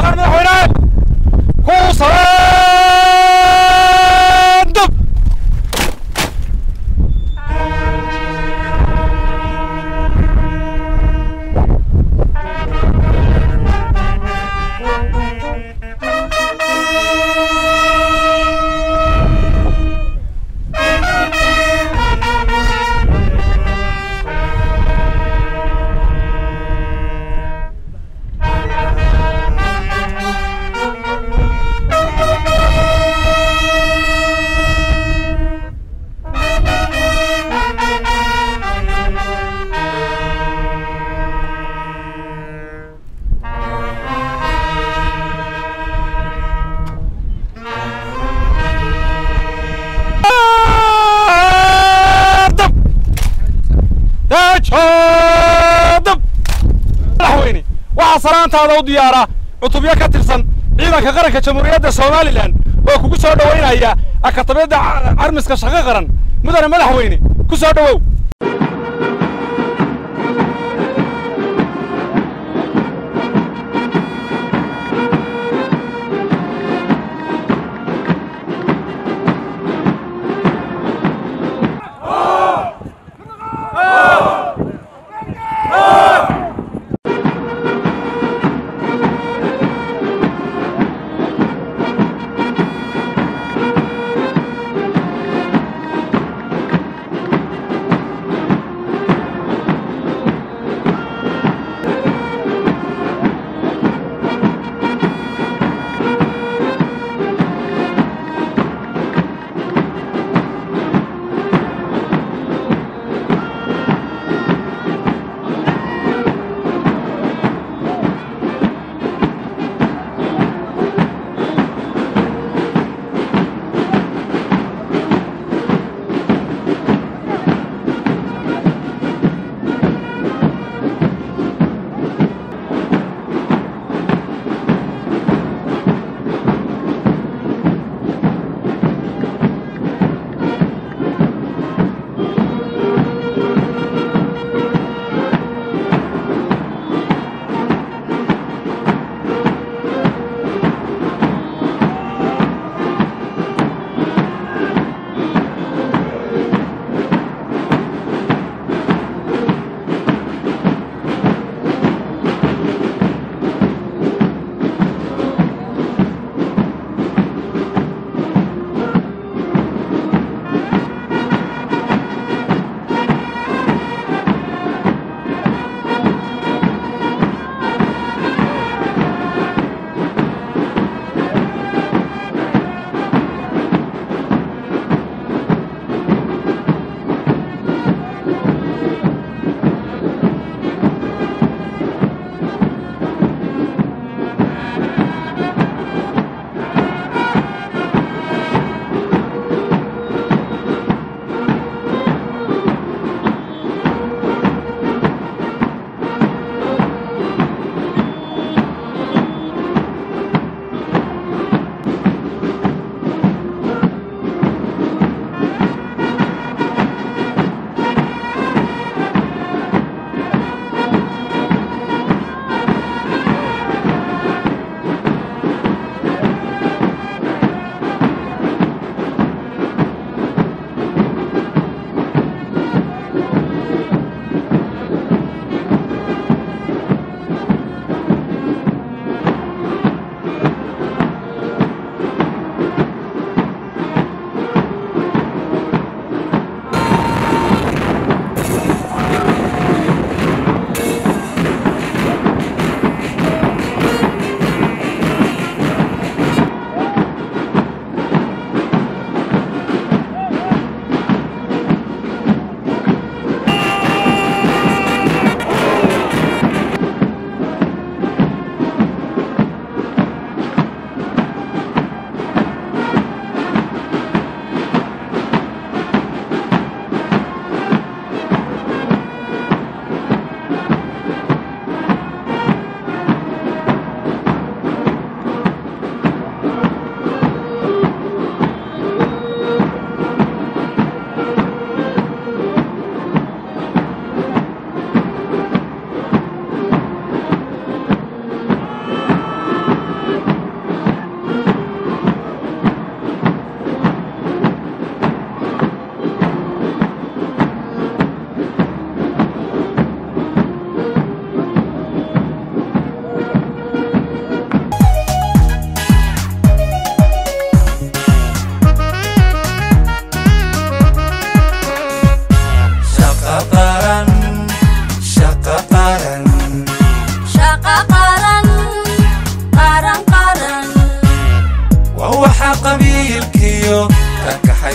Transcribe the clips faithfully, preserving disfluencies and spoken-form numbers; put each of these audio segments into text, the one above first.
سلام مدحوينه كو سلام دب مدحويني وعصران تاضو ديارة عطوبيا كترسن عيدا كغرق جمهورية سومالي لان وكو كسو دوين هيا اكتبيدا عرمس كشغا غران مدن مدحويني كسو دوو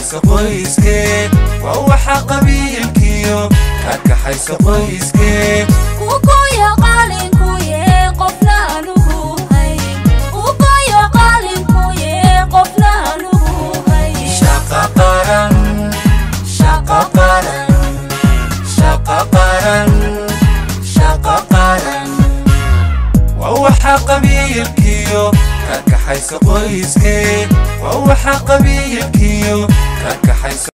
كحيس قويسكي ووحا قبيلكيو كحيس قويسكي وكويا قالين كويا قفنا نهوهي وكويا قالين كويا قفنا نهوهي شاقا قرن شاقا قرن شاقا قرن شاقا قرن ووحا قبيلكيو كحيس قويسكي ووحا قبيلكيو كحيس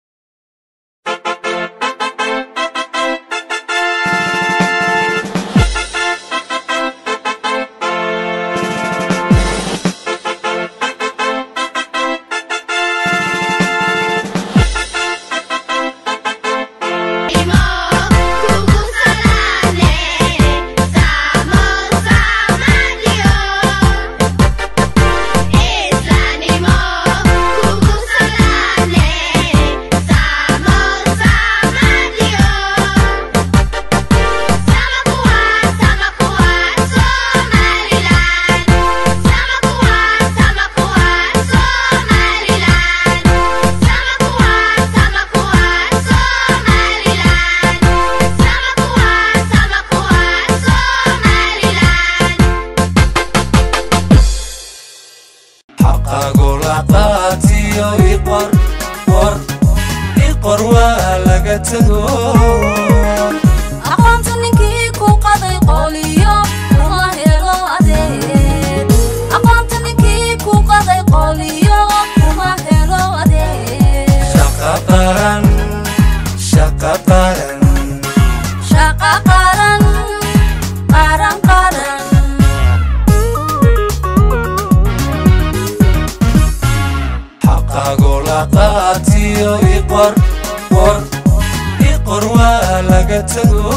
يقر قر يقر ولا قتلو أقامتني كيكو قضي قوليو والله لو أدين أقامتني كيكو قضي قوليو والله لو أدين شقا قرن شقا قرن شقا قرن قرن قرن قاتيو يقر قر يقر ولا قتلو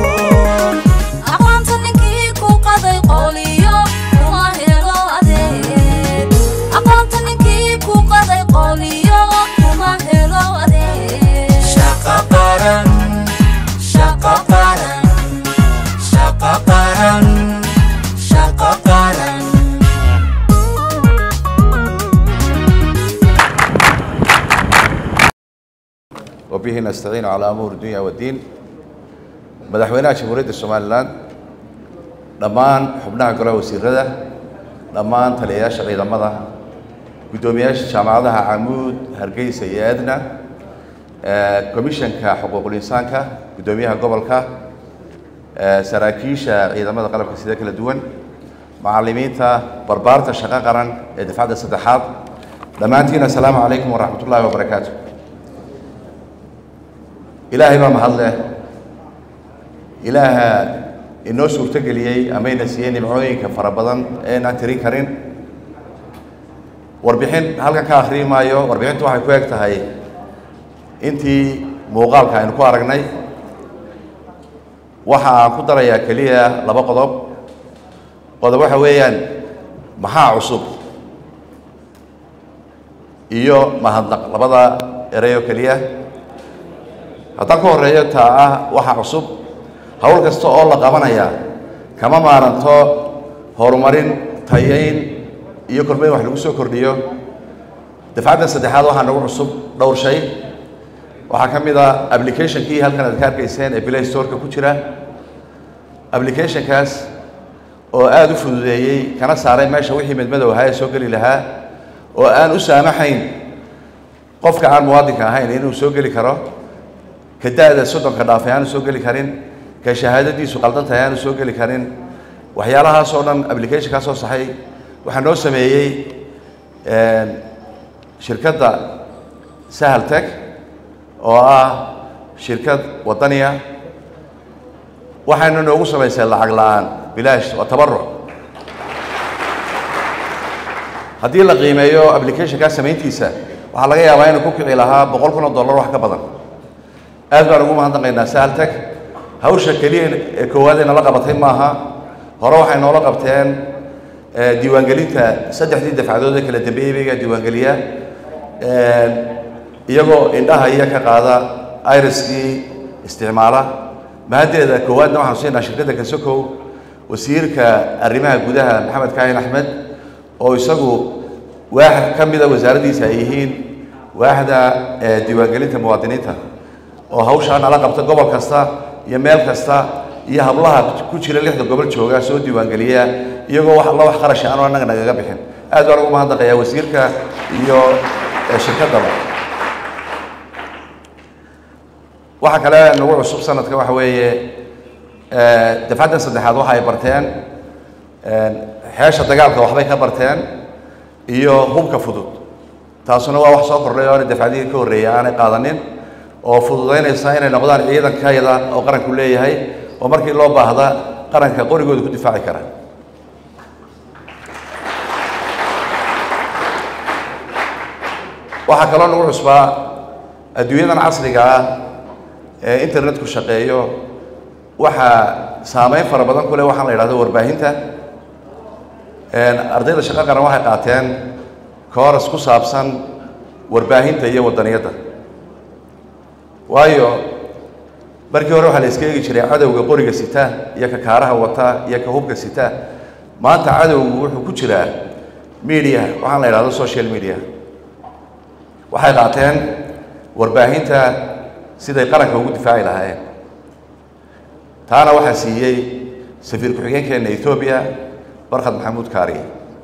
أقامتني كيكو قضي قوليو والله لو أدين أقامتني كيكو قضي قوليو والله لو أدين شقا قرن شقا قرن شقا قرن شقا قرن وبه نستعين على أمور الدنيا والدين مدحوينها جمهورية الصوماليلاند دمان حبناها قرا وسيرده دمان تلياش ciidamada gudoomiyaasha jaamacadaha Camuud Hargeysa iyo Aadna ee komishanka xuquuqul insaanka gudoomiyaha gobolka ee saraakiisha ciidamada qalabka sida kala duwan macallimiinta barbaarta shaqo qaran ee dafcada saddexaad dhamaantiin assalaamu calaykum wa rahmatullaahi wa barakaatuh إلهي ما محله إله الناس ورتجلية أمين السيان معوي كفربضان أنا تري كرين وربحين هلك كآخرين ما يو وربحين توحي كويك تهاي أنتي موغال كائن كوارجناي وحى قدرة يا كلية لبقضب قضب وحى ويان محا عصب إيو ما هندق لبضا إريو كلية haddaan ku horeeyo taa ah waxa cusub hawl kasta oo la qabanaya kama maaranto horumarin tayeyn iyo kormeyn wax lagu soo kordhiyo dafcada saddexaad waxa nagu cusub dhowr shay waxa kamid ah application-kii halkan aad ka arkayseen ee Play Store-ka ku jira application-kaas oo aad u fududeeyay kana saaray meesha wixii madmadow ahaa soo gali lahaa oo aan u saamaxayn qofka aan muwaadinka ahayn inuu soo gali karo كداء السودان كدافعان سوقي كارين كشهادة دي سقلتها تيان سوقي كارين وحيالها صورن أبليكيشن كاسو صحيح وحنو سميي شركة سهل تك أو شركة وطنية وحنو نوقف سميي سهل عقلان بلاش وتبرع هذه القيمة يو أبليكيشن كاس سميي تيسا وحلاقي يا وين كوكي لها بقول كنا دولار واحد كبدن aad baan ugu mahadnaqaynaa Sahaltag hawsha kaliya koowaadna la qabatay maaha hore waxay noola qabteen diiwaangelinta saddexdii dafcadood ee kala dambeeyay diiwaangeliya iyagoo indhaha iyo ka qaada iriskii isticmaala maadeeda koowaadna waxaan siinaa shirkadda Kasokow wasiirka arrimaha gudaha Maxamed Kaahin Axmed oo isagu waaxid kamid ah wasaaraddiisa ay yihiin waaxda diiwaangelinta muwaadiniinta oo hawshaa nala qabta gobol kasta iyo meel kasta iyo hablaha ku jira lixda gobol jooga soo diiwaangeliya iyagoo wax alla wax qarash aan anaga nagaga bixin aad baan ugu mahadnaqayaa wasiirka iyo shirkadaba waxa kale nagu cusub sanadka waxa weeye dafcaddan saddexaad waxa ay barteen xeesha dagaalka waxbay ka barteen iyo hubka fudud taasuna waa wax soo kordhay oo dafcadihii ka horreeyay aanay qaadanin oo fududaynaysa inay noqdaan ciidankayada oo qaranku leeyahay oo markii loo baahda qaranka qorigooda ku difaaci kara waxaa kaloo nagu cusbaa adduunyadan casriga ah ee internetku shaqeeyo waxaa saameyn fara badan ku leh waxaan la yidhahdo warbaahinta ardayda shaqo qaran waxay qaateen kooras ku saabsan warbaahinta iyo wadaniyadda waayo markii hore waxaa la iska eegi jiray cadowga qoriga sita iyo ka kaaraha wata iyo ka hubka sita maanta cadowgu wuxuu ku jiraa media waxaan la yidhahdo social media waxay qaateen warbaahinta siday qaranka ugu difaaci lahaayeen taana waxaa siiyey safiir ku-xigeenkeena Ethiopia barkad maxamuud kaari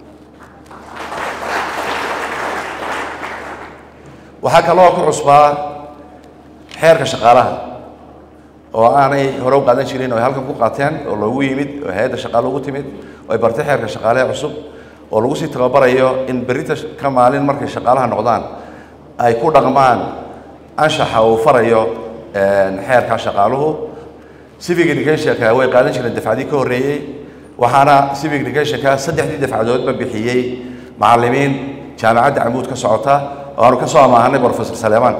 waxaa kaloo ku cusbaa xeerka shaqaalaha oo aanay hore u qaadan jirin oo ay halkan ku qaateen oo loogu yimid oo hay'adda shaqaale ugu timid oo ay bartay xeerka shaqaalaha cusub oo lagu sii tababarayo in berrita ka maalin markay shaqaalaha noqdaan ay ku dhaqmaan anshaxa uu farayo xeerka shaqaaluhu civic education-ka way qaadan jireen dafcadii ka horreeyey waxaana civic education-ka saddexdii dafcadoodba bixiyey macallimiin jaamacadda camuud ka socota oo aanu ka soo amaahanay professor Saleeman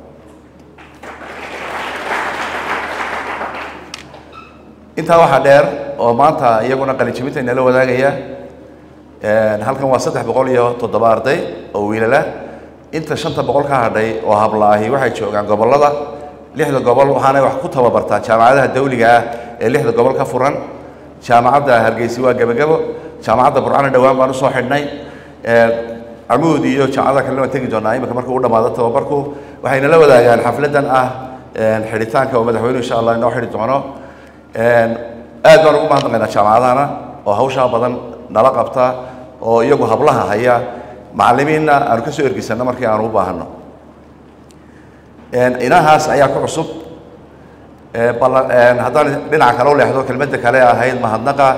intaa waxaa dheer oo maanta iyaguna qalinjabinta inala wadaagaya halkan waa saddex boqol iyo toddoba arday oo wiilala inta shanta boqol ka hadhay oo hablaahi waxay joogaan gobollada lixda gobol waxaanay wax ku tababartaa jaamacadaha dawliga ah ee lixda gobol ka furan jaamacadda Hargeysa waa gabagabo jaamacadda Burcaan dhawaan baan u soo xidhnay camuud iyo jaamacadaha kale waan tegi doonaa imika markuu u dhamaado tababarku waxayna la wadaagaan xafladan ah xidhitaanka oo madaxweynuhu insha Allah inoo xidhi doono aad baan ugu mahadnaqaynaa jaamacadahana oo hawshaa badan nala qabta oo iyagu hablaha haya macallimiinna aanu ka soo ergisano markii aanu u baahano inahaas ayaa ku cusub haddaan dhinaca kale u leexdo kelmadda kale ahayd mahadnaqa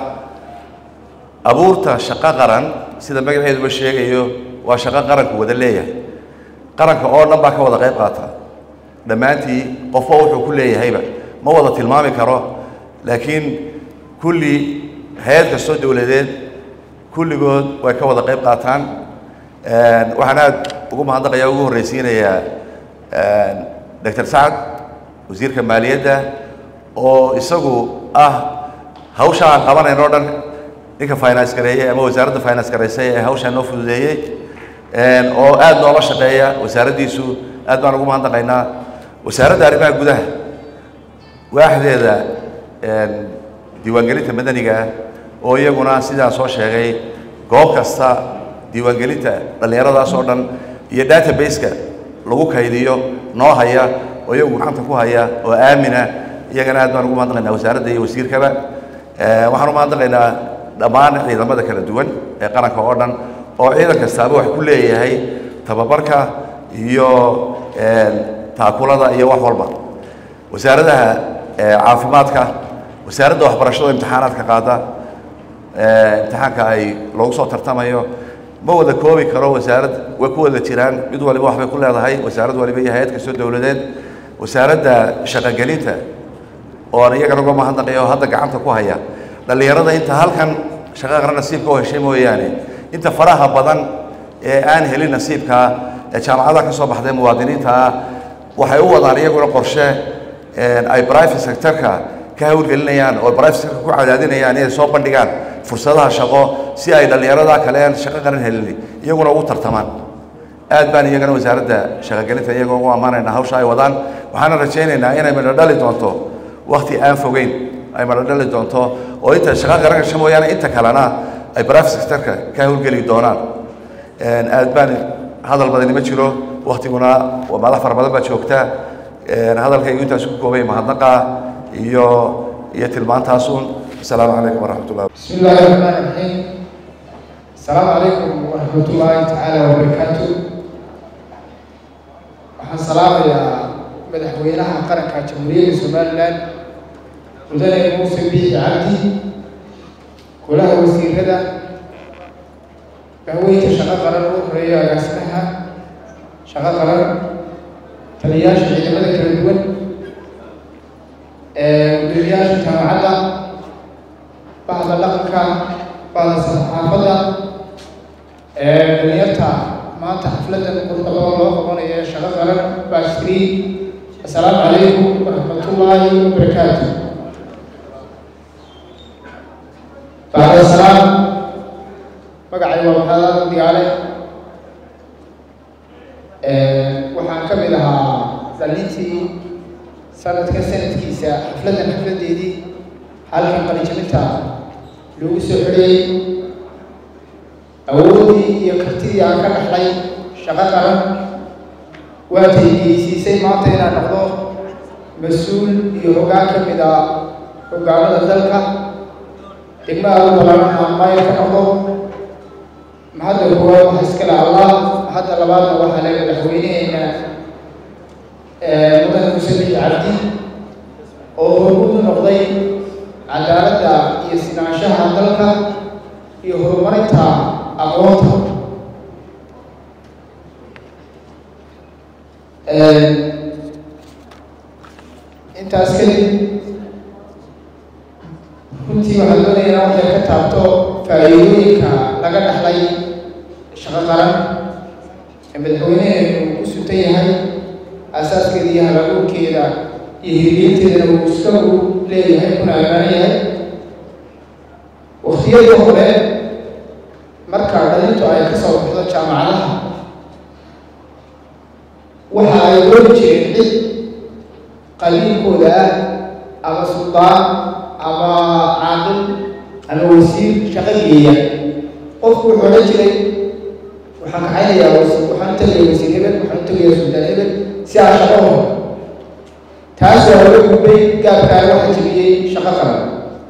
abuurta shaqo qaran sida magaceeduba sheegayo waa shaqo qaranku wada leeyahay qaranka oo dhan baa ka wada qayb qaata dhammaantii qofba wuxuu ku leeyahayba ma wada tilmaami karo laakiin kulli hay'ad kastoo dawladeed kulligood way ka wada qayb qaataan waxaan aad ugu mahadnaqayaa ugu horreysiinayaa doctor Saad wasiirka maaliyadda oo isagu ah hawsha aan qabanayno dhan ninka finance gareeyay ama wasaaradda finance gareysay ee hawsha noo fududeeyay oo aad noola shaqeeya wasaaraddiisu aad baan ugu mahadnaqaynaa wasaaradda arrimaha gudaha waaxdeeda diiwaangelinta madaniga ah oo iyaguna sidaan soo sheegay goob kasta diiwaangelinta dhallinyaradaas oo dhan iyo database-ka lagu kaydiyo noo haya oo iyagu gacanta ku haya oo aamina iyagana aad baan ugu mahadnaqaynaa wasaaradda iyo wasiirkaba waxaan u mahadnaqaynaa dhammaan ciidamada kala duwan ee qaranka oo dhan oo ciidan kastaaba wax ku leeyahay tababarka iyo taakulada iyo wax walba wasaaradaha caafimaadka wasaaradda waxbarashada imtixaanaadka qaada imtixaanka ay loogu soo tartamayo ma wada koobi karo wasaarad way ku wada jiraan mid waliba waxbay ku leedahay wasaarad waliba iyo hay'ad kastoo dawladeed wasaaradda shaqagelinta oo aan iyagana uga mahadnaqayo hadda gacanta ku haya dhallinyarada inta halkan shaqo qaran nasiibka oo heshay mooyaane inta faraha badan ee aan helin nasiibka ee jaamacadaha ka soo baxday muwaadiniinta waxay u wadaan iyaguna qorshe ay private sector-ka ka hawlgelinayaan oo private sector ku cadaadinayaan inay soo bandhigaan fursadaha shaqo si ay dhallinyarada kale aan shaqo qaran helin iyaguna ugu tartamaan aad baan iyagana wasaaradda shaqagelinta iyagoo ugu ammaanaynaa hawsha ay wadaan waxaana rajaynaynaa inay midho dhali doonto waqti aan fogeyn ay midho dhali doonto oo inta shaqo qaran gasho mooyaane inta kalena ay private sector-ka ka hawlgeli doonaan aad baan hadal badani ma jiro waqtiguna waa madax fara badan baa joogta hadalkaygu intaas ku koobay mahadnaqa iyo iyo tilmaantaasun asalaamu calaykum waraxmat ullah بسم الله الرحمن الرحيم السلام عليكم ورحمة الله تعالى وبركاته waxaan salaamayaa madaxweynaha qaranka jamhuuriyadda somalilan mudane muuse biixi cabdi golaha wasiirada haweenka shaqo qaran ugu horeeya agaasimaha shaqo qaran taliyayaasha ciidamada kala duwan gudoomiyaasha jaamacadda bahda dhaqanka bahda saxaafadda dhalinyarta maanta xafladan quruxda badan loo qabanayo ee shaqo qaran baashiri assalaamu calaykum waraxmatullaahi wabarakaatu bacda salaam magacay waa maxamed digaale waxaan ka mid ahaa dhalintii sanadka sanadkiisa xafladan xafladeedii halkan qalijabinta lagu soo xidhayay awoodii iyo kartidii aan ka dhaxlay shaqo qaran waa taygeysiisay maanta inaan noqdo mas-uul iyo hoggaan ka mid ah hoggaamada dalka degmaha u balaaran aan maayar ka noqdo mahadda koowaad waxa iskale allah mahadda labaadna waxaa le madaxweyneheena mudane muuse biixi cabdi oo hormuud u noqday cadaaladda iyo sinaanshaha dalka iyo horumarinta aqoonta intaas kadib runtii waxaan doonayaa inaan waxay ka taabto faa'iidooyinka laga dhaxlay shaqo qaran ee madaxweyneheenu ku suntan yahay asaaskeeda iyo halabuurkeeda iyo hirgelinteedana uu isagu leeyahay kuna amaanan yahay waqtiyadii hore marka dhalintu ay ka soo baxdo jaamacadaha waxa ay oran jireen cid qaliilkooda ah ama suldaan ama caaqil ama wasiir shaqo geeya qofku wuxuu odhan jiray waxaan kaxaynayaa wasiir waxaan tagaya wasiir hebel waxaan tagayaa suldaan hebel si aan shaqo horo taas waa laga gudbay gaabkaana waxa jebiyey shaqo qaran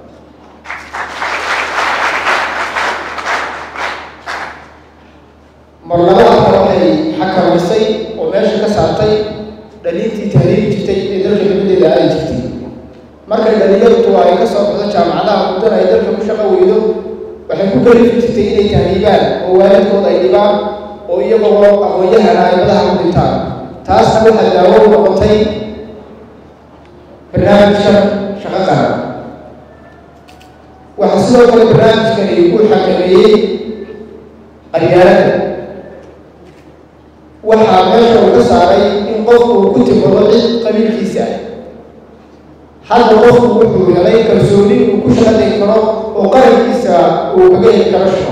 marlabaadka waxay xakamaysay oo meesha ka saartay dhalintii tahriiri jirtay ee dalka nimadeeda aadi jirtay markay dhalinyartu ay ka soo baxdo jaamacadaha muddana ay dalka ku shaqo weydo waxay ku kalifi jirtay inay tahriibaan oo waalidkooda ay dhibaan oo iyagoo aqoon-yahana ay madaxa ku dhintaan taasna waxaa daawo u noqotay barnaamijka shaqo qaran waxaa sidoo kale barnaamijkani uu xakameeyey qaryaalada waxaa meesha uu ka saaray in qofku uu ku timbado cid qabiilkiisa ah hadda qofku wuxuu helay kalsooni uu ku shaqayn karo oo qarankiisa uu kaga heli karo shaqo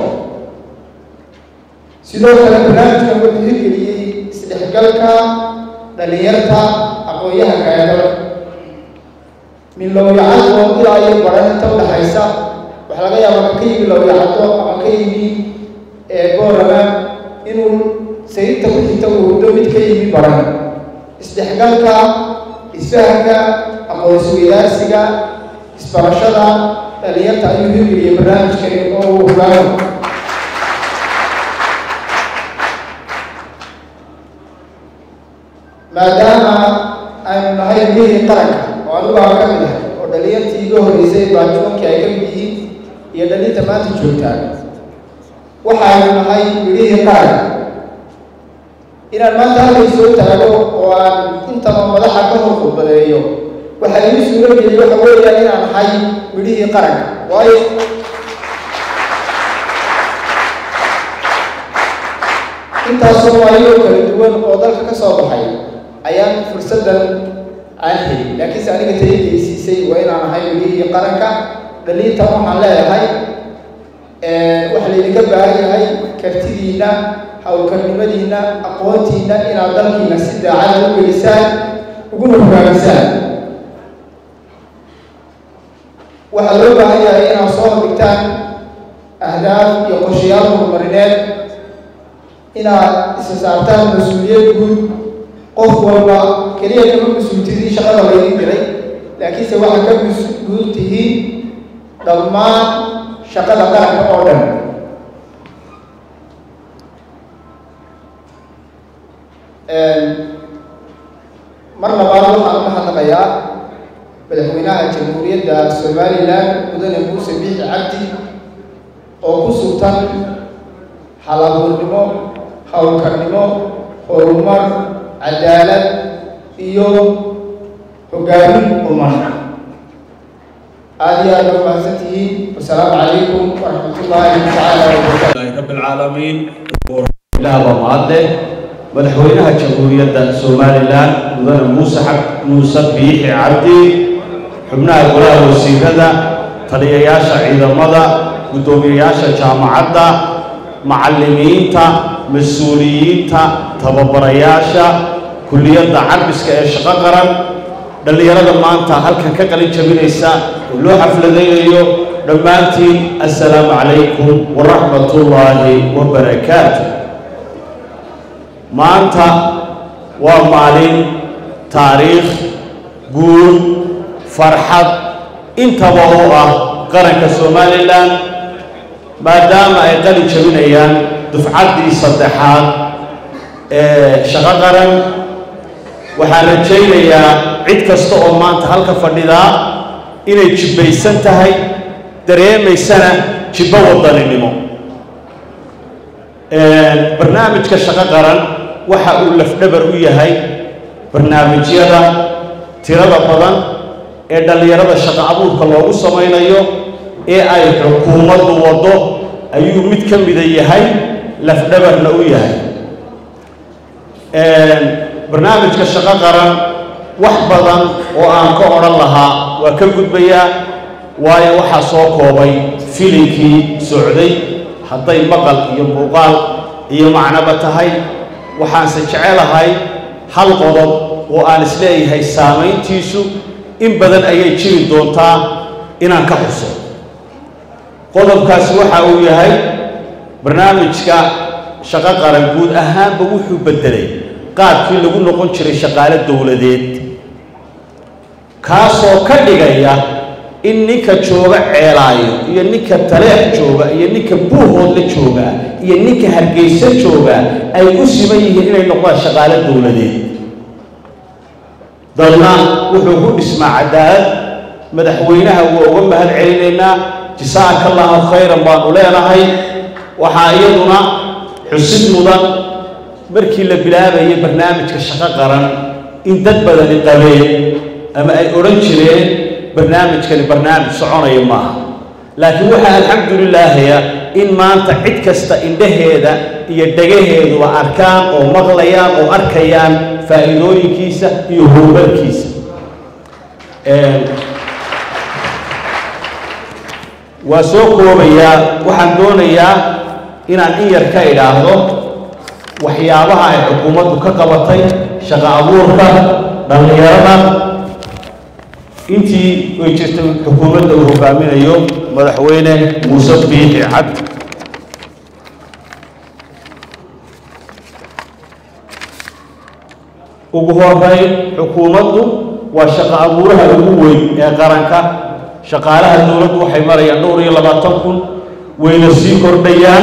sidoo kale barnaamijkan wuxuu hirgeliyey isdhexgalka dhalinyarta aqoon-yahanka ee dalka min lowyacado ilaa iyo baran inta udhaxaysa waxaa laga yaabaa ka yimi lowyacado ama ka yimi boorama inuu sayidta ku xigta uu hurdo mid ka yimi baran isdhexgalka isfahanka aqoon-isweydaarsiga isbarashada dhalinyarta ayuu hirgeliyey barnaamijkani oo uu hogaamo maadaama aynu nahay mihii qaranka oo anigu aan ka mid ahay oo dhalinyartii iga horreysay baajuunkii ay ka mid yihiin iyo dhalinta maanta joogtaan waxaanu nahay midhihii qaranka inaan maanta halkay soo taago oo aan intaba madaxa ka hor khudbadeeyo waxaa ii suuro geliyey waxa weeyaan inaan nahay midhihii qaranka waayo intaasoo waayo kala duwan oo dalka ka soo baxay ayaan fursaddan aan helin laakiinse aniga tayageysiisay waa inaan nahay midhihii qaranka dhalinta waxaan leeyahay waxaa laydinka baahan yahay kartidiinna hawlkarnimadiinna aqoontiinna inaad dalkiina si daacada u gelisaan uguna hogaamisaan waxaa loo baahan yahay inaad soo hordhigtaan ahdaaf iyo qorshayaal horumarineed inaad isa saartaan mas-uuliyad guud qof walba keliya kama mas-uultidii shaqada laydin diray laakiinse waxaa ka mas-uul tihiin dhammaan shaqada qaranka oo dhan mar labaad waxaan u mahadnaqayaa madaxweynaha jamhuuriyadda somalilan mudane muuse biixi cabdi oo ku sugtan hal-abuurnimo howlkarnimo horumar cadaalad iyo hogaamin umar aad iyo aad u mahadsantihiin wasalaamu calaykum waraxmatullaahi tacaala wabarakaatu رب العالمين ilaah baa mahadle madaxweynaha jamhuuriyadda somalilan mudane muuse xab muuse biixi cabdi xubnaha golaha wasiirada taliyayaasha ciidamada guddoomiyayaasha jaamacadda macallimiinta mas-uuliyiinta tababarayaasha kulliyadda carbiska ee shaqo qaran dhallinyarada maanta halkan ka qalin jabinaysa oo loo xafladaynayo dhammaantiin assalaamu calaykum waraxmatullaahi wabarakaatu maanta waa maalin taariikh guul farxad intaba u ah qaranka somalilan maadaama ay qalin jabinayaan dufcaddii saddexaad ee shaqo qaran waxaan rajaynayaa cid kasta oo maanta halka fadhidaa inay jibbaysan tahay dareemaysana jibbo wadaninimo barnaamijka shaqo qaran waxa uu lafdhabar u yahay barnaamijyada tirada badan ee dhallinyarada shaqo abuurka loogu samaynayo ee ay xukuumaddu waddo ayuu mid ka mida yahay lafdhabarna u yahay barnaamijka shaqo qaran wax badan oo aan ka odhan lahaa waa ka gudbayaa waayo waxaa soo koobay filinkii socday hadday maqal iyo muuqaal iyo macnoba tahay waxaanse jecelahay hal qodob oo aan isleeyahay saamayntiisu in badan ayay jiri doontaa inaan ka xuso qodobkaasi waxa uu yahay barnaamijka shaqo qaran guud ahaanba wuxuu beddelay qaabkii lagu noqon jiray shaqaale dowladeed kaasoo ka dhigaya in ninka jooga ceelaayo iyo ninka taleex jooga iyo ninka buuhoodla jooga iyo ninka hargeysa jooga ay u siman yihiin inay noqdaan shaqaale dowladeed dalna wuxuu ku dhismaa cadaalad madaxweynaha waa uga mahad celinaynaa jasaaka allahu khayran baanu leenahay waxaa iyaduna xusid mudan markii la bilaabayay barnaamijka shaqo qaran in dad badani qabeen ama ay odhan jireen barnaamijkani barnaamij soconaya maaha laakiin waxaa alxamdulilaahaya in maanta cid kasta indhaheeda iyo dhagaheeduba arkaan oo maqlayaan oo arkayaan faa'iidooyinkiisa iyo horumarkiisa waa soo koobayaa waxaan doonayaa inaan in yar ka idhaahdo waxyaabaha ay xukuumaddu ka qabatay shaqo abuurka dhallinyarada intii way jirtay xukuumadda uu hogaaminayo madaxweyne muuse biixi cabdi ugu horeyn xukuumaddu waa shaqo abuuraha ugu weyn ee qaranka shaqaalaha dowladdu waxay marayaan dhowr iyo labaatan kun wayna sii kordhayaan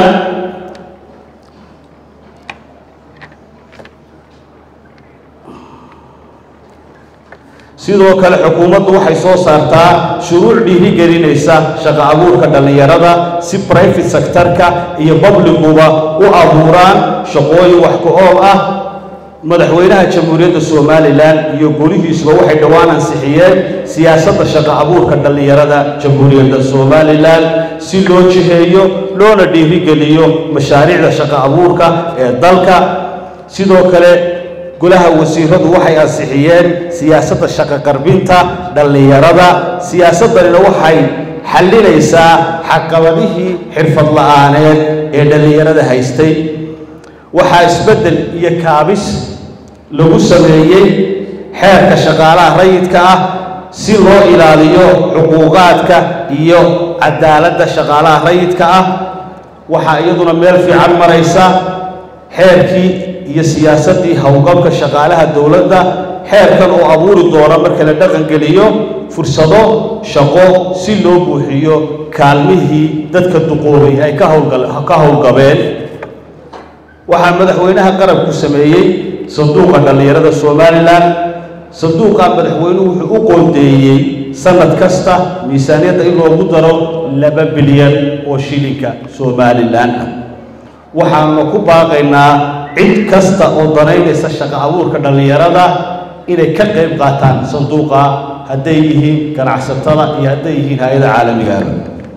sidoo kale xukuumaddu waxay soo saartaa shuruuc dhiirigelinaysa shaqo abuurka dhallinyarada si private sectorka iyo publicuba u abuuraan shaqooyin wax ku ool ah madaxweynaha jamhuuriyadda somalilan iyo golihiisuba waxay dhowaan ansixiyeen siyaasadda shaqo abuurka dhallinyarada jamhuuriyadda somalilan si loo jiheeyo loona dhiirigeliyo mashaariicda shaqo abuurka ee dalka sidoo kale golaha wasiiradu waxay ansixiyeen siyaasadda shaqo qarbinta dhallinyarada siyaasaddanina waxay xallinaysaa caqabadihii xirfad la'aaneed ee dhallinyarada haystay waxaa isbeddel iyo kaabis lagu sameeyey xeerka shaqaalaha rayidka ah si loo ilaaliyo xuquuqaadka iyo cadaaladda shaqaalaha rayidka ah waxaa iyaduna meel fiican maraysa xeerkii iyo siyaasaddii howlgabka shaqaalaha dowladda xeerkan oo abuuri doona marka la dhaqan geliyo fursado shaqo si loo buuxiyo kaalmihii dadka duqoobay ay ka howlgal ka howlgabeen waxaa madaxweynaha qarabku sameeyey sanduuqa dhalinyarada Somaliland sanduuqa madaxweynuhu wuxuu u qoondeeyey sanad kasta miisaaniyadda in loogu daro laba bilyan oo shilinka Somaliland waxaanu ku baaqaynaa cid kasta oo danaynaysa shaqo abuurka dhalinyarada inay ka qayb qaataan sanduuqa hadday yihiin ganacsatada iyo hadday yihiin hay'adaha caalamiga ah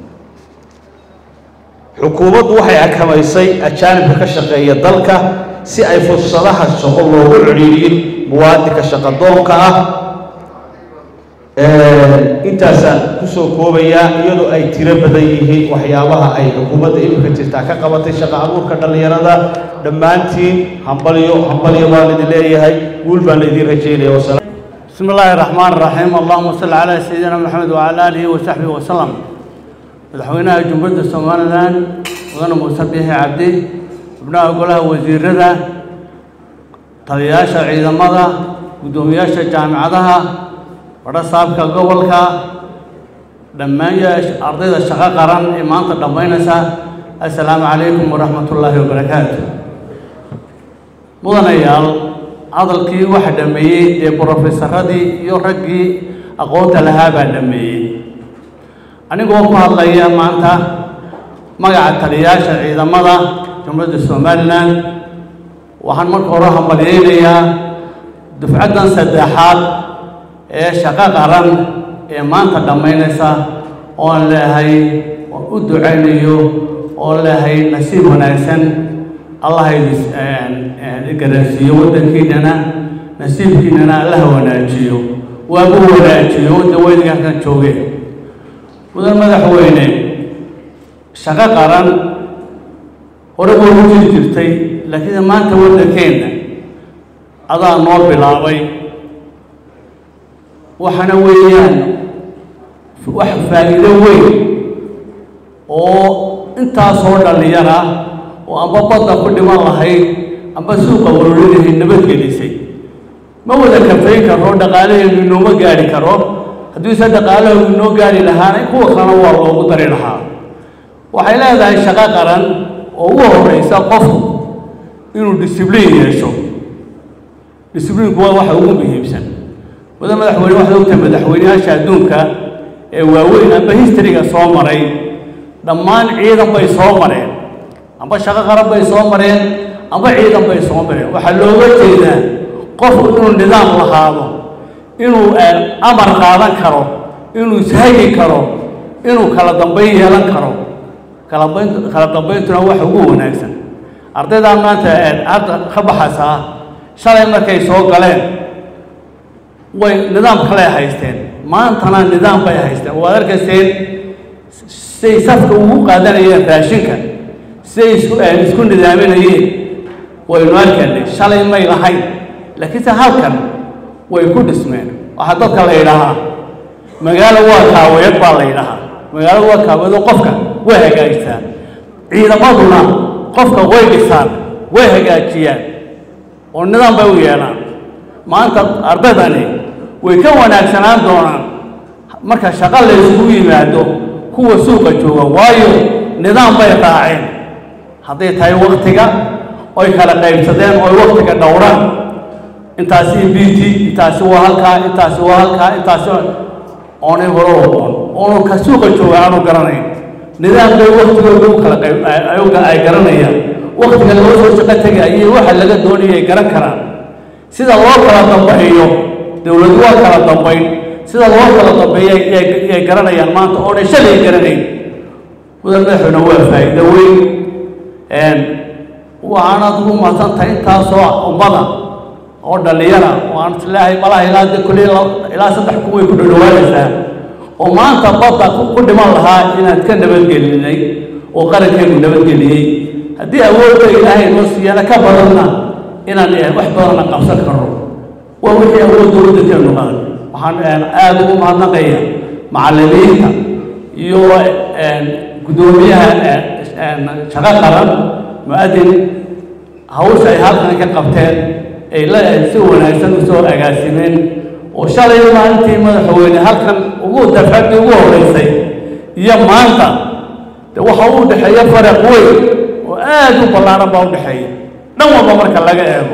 xukuumaddu waxay akamaysay ajaanibka ka shaqeeya dalka si ay fursadaha shaqo loogu celiyin muwaadinka shaqadoonka ah intaasaan kusoo koobayaa iyadoo ay tiro badan yihiin waxyaabaha ay xukuumadda imika jirtaa ka qabatay shaqo abuurka dhalinyarada dhammaantiin hambalyo hambalyo baan idin leeyahay guul baan idin rajaynaya wasalaam بسم الله الرحمن الرحيم اللهم صل على سيدنا محمد وعلى آله وصحبه وسلم مدحوينها جمهورية الصوماليلاند مدن موسى بيحي عبدي ابناء قولها وزير رضا طلياشا ciidamada gudoomiyaasha jaamacadaha wada saabka gobolka dhammaan ardayda shaqo qaran ee maanta dhameynaysa assalaamu calaykum waraxmatullaahi wabarakaatuh mudanayaal hadalkii waxa dhameeyay ee professoradii iyo raggii aqoonta lahaa baa dhameeyay anigoo ku hadlaya maanta magaca taliyaasha ciidamada Jamhuuriyadda Somaliland waxaan marka hore hambalyeeyaa dufcadan saddexaad ee shaqo qaran ee maanta dhameynaysa oo leeyahay u duceynayo oo leeyahay nasiib wanaagsan الله يقدرسيه ودنكينا نسيبكينا الله وناجيه وأبوه وناجيه ودوين كان شوقه وذا ماذا حوينه شقا قرن وربو وجد جرتي لكن ما أنت ودكينا هذا نور بلاوي وحنويان وح فائدة وين أو أنت صور اللي يرى وأما بطل كل ما رهي أما سوق وروليه النبت جلسي ما هو ذا كفين كرو دقاله إنه ما قاري كرو هدو يسد دقاله إنه قاري لهاني هو خلنا والله قدر لها وحيلا هذا الشقاق قرن وهو رئيس قف إنه ديسبلين يشوف ديسبلين هو واحد هو بيهمسن وذا ما دحوين واحد هو تم دحوين هالشادونك وين أما هيستريك صومري ضمان عيدا بيصومرين amba shaqo qaran bay soo mareen amba ciidan bay soo mareen waxa looga jeedaa qof inuu nidaam lahaado inuu amar qaadan karo inuu sahayi karo inuu kala dambeyn yeelan karo kala dambeyn kala dambeeytuna wax ugu wanaagsan ardayda maanta aad ka baxaysa shalay markay soo galeen way nidaam kale haysteen maantana nidaam bay haysteen waa arkayseen say safka ugu qaadanayeen raashinka سي اسكو نظامينيين وينو arkane shalay may lahayn laakiin se halkan way ku dhismeen waxa dadka la yiraahdaa magaalo waa kaaweed baa la yiraahdaa magaalo waa kaaweed qofka way hagaajistaan ciidamaduna qofka way dhisaan way hagaajiyaan oo nidaam bay u yeelaan maanta ardaydani way ka wanaagsanaan doonaan marka shaqo la isugu yimaado kuwa suuqa jooga waayo nidaam bay raaceen hadday tahay waqtiga oy kala qaybsadeen oo waqtiga dhowraan intaasi bt intaasi waa halkaa intaasi waa halkaa intaasi oonay hore oon oo ka suuqa jooga aanu garanayn nidaamka waqtigooda u kala qayb ayaga ay garanayaan waqtiga loo soo shaqo tagay iyo waxa laga doonayay garan karaan sida loo kala dambeeyo dawladdu waa kala dambeyn sida loo kala dambeeyo ay garanayaan maanta oo shalay garanayn wadana waa faa'iido weyn een waxaan ugu maasantahay intaasoo ummada oo dhalinyara waan islaahay malaha ilaa kulli ilaa saddex kuway ku dhawaanaysaa oo maanta badda ku dhiman lahaa inaad ka nabadgelinay oo qarankeenu nabadgeliyay haddii awoodda ilaahay noo siiyana ka badanna inaan wax badanna qabsan karno waa wixii awoodda waddankeenu qadan waxaan aad ugu mahadnaqayaa macallimiinta iyo gudoomiyaha shaqo qaran mu'adin hawsha ay halkan ka qabteen ay la si wanaagsan u soo agaasimeen oo shalay maalintii madaxweyne halkan ugu dafcadii ugu horeysay iyo maanta waxa uu dhaxeeya faraq weyn oo aad u ballaaran baa u dhaxeeya dhan walba marka laga eego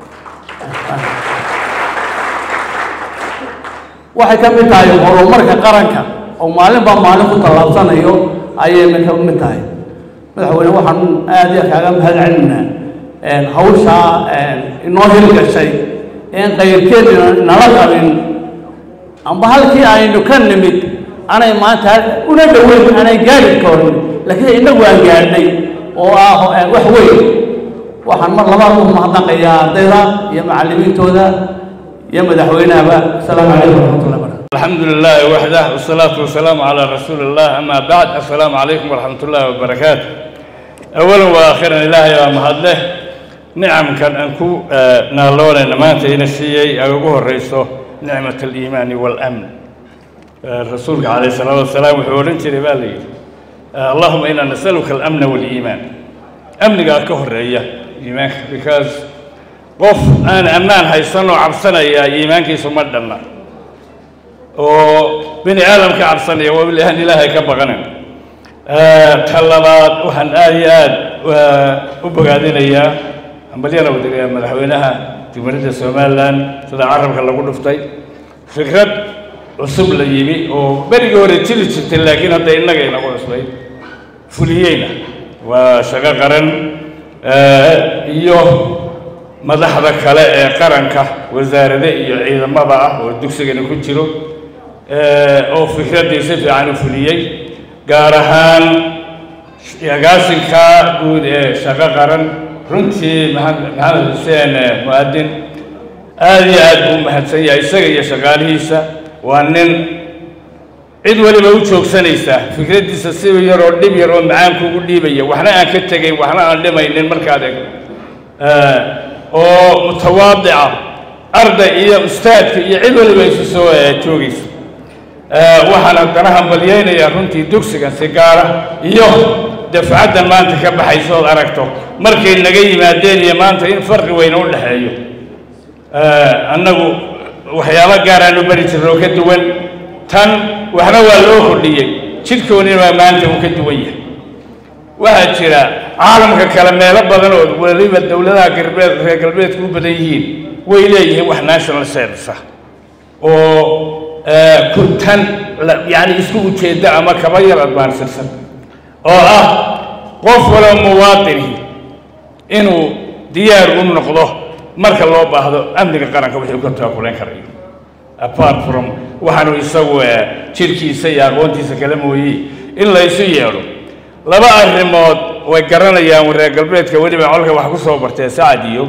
waxay ka mid tahay horumarka qaranka oo maalinba maalin ku tallaabsanayo ayay ka mid tahay madaxweyne waxaan aad iyo kaaga mahadcelinaynaa hawsha inoo hirgashay een qayrkeedina nala qabin amba halkii aynu ka nimid anay maanta una dhaweyn anay gaari karin laakiin inagu aan gaadhnay oo ah wax weyn waxaan mar labaad u mahadnaqayaa ardayda iyo macallimiintooda يا مدحوينا بقى السلام عليكم ورحمة الله وبركاته. الحمد لله وحده والصلاة والسلام على رسول الله أما بعد السلام عليكم ورحمة الله وبركاته. أولا وآخرا إلهي ومهده نعم كان أنكو آه نالونا نمانت ينسيي أقوه الرئيس نعمة الإيمان والأمن. آه الرسول عليه الصلاة والسلام وحورنت لبالي آه اللهم إنا نسألك الأمن والإيمان. أمن أقوه الرئيس إيمانك because qof aan ammaan haysan oo cabsanaya iimaankiisu ma dhanna oo bini aadamka cabsanaya waa ilaahan ilaahay ka baqanan talabaad waxaan aad iyo aad u bogaadinayaa ambaliyana wadiriyaa madaxweynaha jumhuuriyadda Somaliland sida carabka lagu dhuftay fikrad cusub la yimi oo berigii hore jiri jirtay laakiin hadda innaga inagu cusbay fuliyeyna waa shaqo qaran iyo madaxda kale ee qaranka wasaaradda iyo ciidamada ah oo dugsigana ku jiro ee oo fikradiisa fiican u fuliyay gaar ahaan agaasinka guud ee shaqo qaran runtii maxamed xuseen mu'adin aad iyo aad u mahadsan yahay isaga iyo shaqaalihiisa waa nin cid waliba u joogsanaysa fikradiisa si yar oo dhib yar oo macaan kugu dhiibaya waxna aan ka tagayn waxna aan dhimaynin markaad eeg oo mutawaadica arday iyo ustaadka iyo cid waliba isu soo joogaysa waxaan haddana hambalyaynayaa runtii dugsigan si gaara iyo dafcaddan maanta ka baxaysa ood aragto markay naga yimaadeen iyo maanta in farqi weyn u dhexeeyo annagu waxyaabo gaaraan u bari jirno oo ka duwan tan waxna waa loo kordhiyey jidhkoonina waa maanta uu ka duwan yahay waxaa jira caalamka kale meelo badan oo waliba dowladaha galbeed reer galbeedku u badan yihiin way leeyihiin wax national service ah oo kuntan yani isku ujeeda ama kaba yar advancedsan oo ah qof wala muwaadini inuu diyaar u noqdo marka loo baahdo amniga qaranka wixii ka taakuleen karayo apart from waxaanu isagu jirkiisa iyo aqoontiisa kala mooyey in la isu yeelo laba arrimood way garanayaan reer galbeedka waliba colka wax ku soo bartay saacadiyo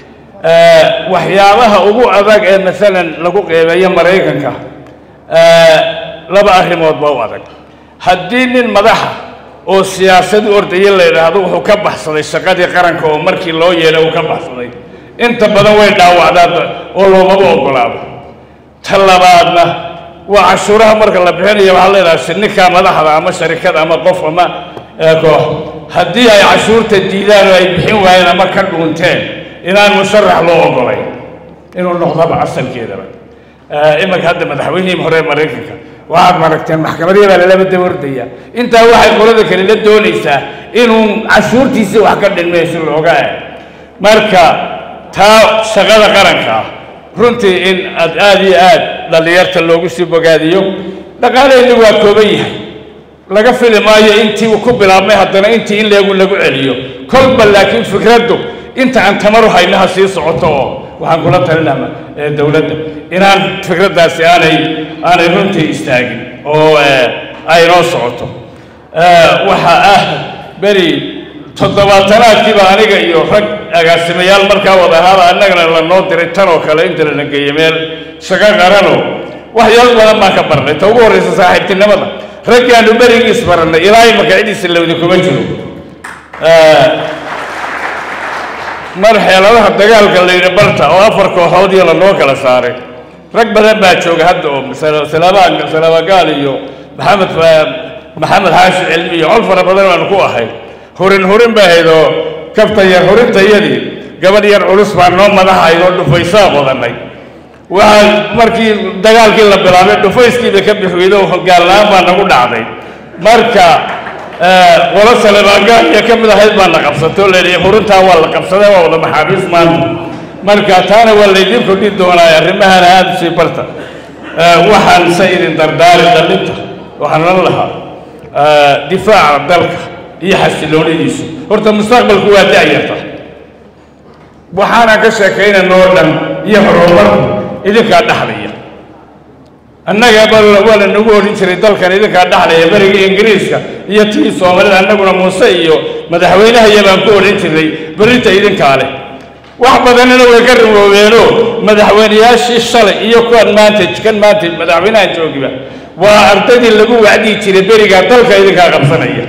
ee waxyaabaha ugu adag ee midalan lagu qeybayo Mareykanka ee laba arrimood baa u adag haddii nin madaxa oo siyaasad ordaya la yiraahdo wuxuu ka baxsaday shaqadii qaranka oo markii loo yeelay uu ka baxsaday inta badan way dhaawacdaa oo looma ogolaado talabaadna waa cashuuraha marka la bixinayo waxa la yiraahdaa shirka madaxda ama sharikad ama qof ama koox haddii ay cashuurta diidaan oo ay bixin waayeen ama ka dhuunteen inaan musharax loo ogolay inuu noqdaba asalkeedaba imanka hadda madaxweynihii hore Mareykanka waxaad maragteen maxkamadii baa lala dawardaya intaa waxay qolada kale la doonaysaa inuu cashuurtiisa wax ka dhinmayso looga marka taa shaqada qaranka runtii in aad aad iyo aad dhalinyarta loogu sii bogaadiyo dhaqaaleeydu waa kooban yahay laga filimaayo intii uu ku bilaabmay haddana intii in leegu lagu celiyo kolba laakiin fikraddu inta aan tamaru haynaha sii socoto waxaan kula talinayaa ee dawladda inaan fikraddaasi aanay aanay runtii istaagin oo ay noo socoto waxa ah beri toddobaatanaadkiiba aniga iyo rag agaasimayaal markaa wada ahaada annagana la noo diray tan oo kale inta la geeyay meel shaqo qarano waxyaalo badan baan ka barnay ta ugu horreysa saaxiibtinimada raggaanu berigiis barannay ilaa imaka cidiisa lawada kuma jiro mar xeeladaha dagaalka la yidhi barta oo afar kooxood iyo lanoo kala saaray rag badan baa jooga hadda oo salaabagaal iyo maxamed maxamed xaashi cilmi iyo col fara badan baanu ku ahay horin horin baa haydoo kabta yar horintayadii gabadh yar culus baa noo madaxayd oo dhufaysaa qodanay waxaa markii dagaalkii la bilaabay dhufayskiiba ka bixweydo hoggaanlaan baa nagu dhacday marka qolo saleebaangaan iyo ka mid ahayd baa la qabsatoo leeyahay xuruntaa waa la qabsaday waa wada maxaabiis maanta marka taana waa laydin kordhin doonaa arrimahana aada u sii barta waxaan se idin dardaari dhalinta waxaan lan lahaa difaaca dalka iyo xasiloonidiisu horta mustaqbalku waa da'yarta waxaana ka sheekaynayna oo dhan iyo horumar idinkaa dhaxlaya annaga waa la nagu odhan jiray dalkan idinkaa dhaxlaya berigii ingiriiska iyo tii soomaalida annaguna muuse iyo madaxweynahaya baan ku odhan jirnay berrinta idinkaa leh wax badanina way ka rimoobeeno madaxweynayaashii shalay iyo kuwan maanta kan maanta madaxweynahan joogiba waa ardaydii lagu wacdii jiray berigaa dalka idinkaa qabsanaya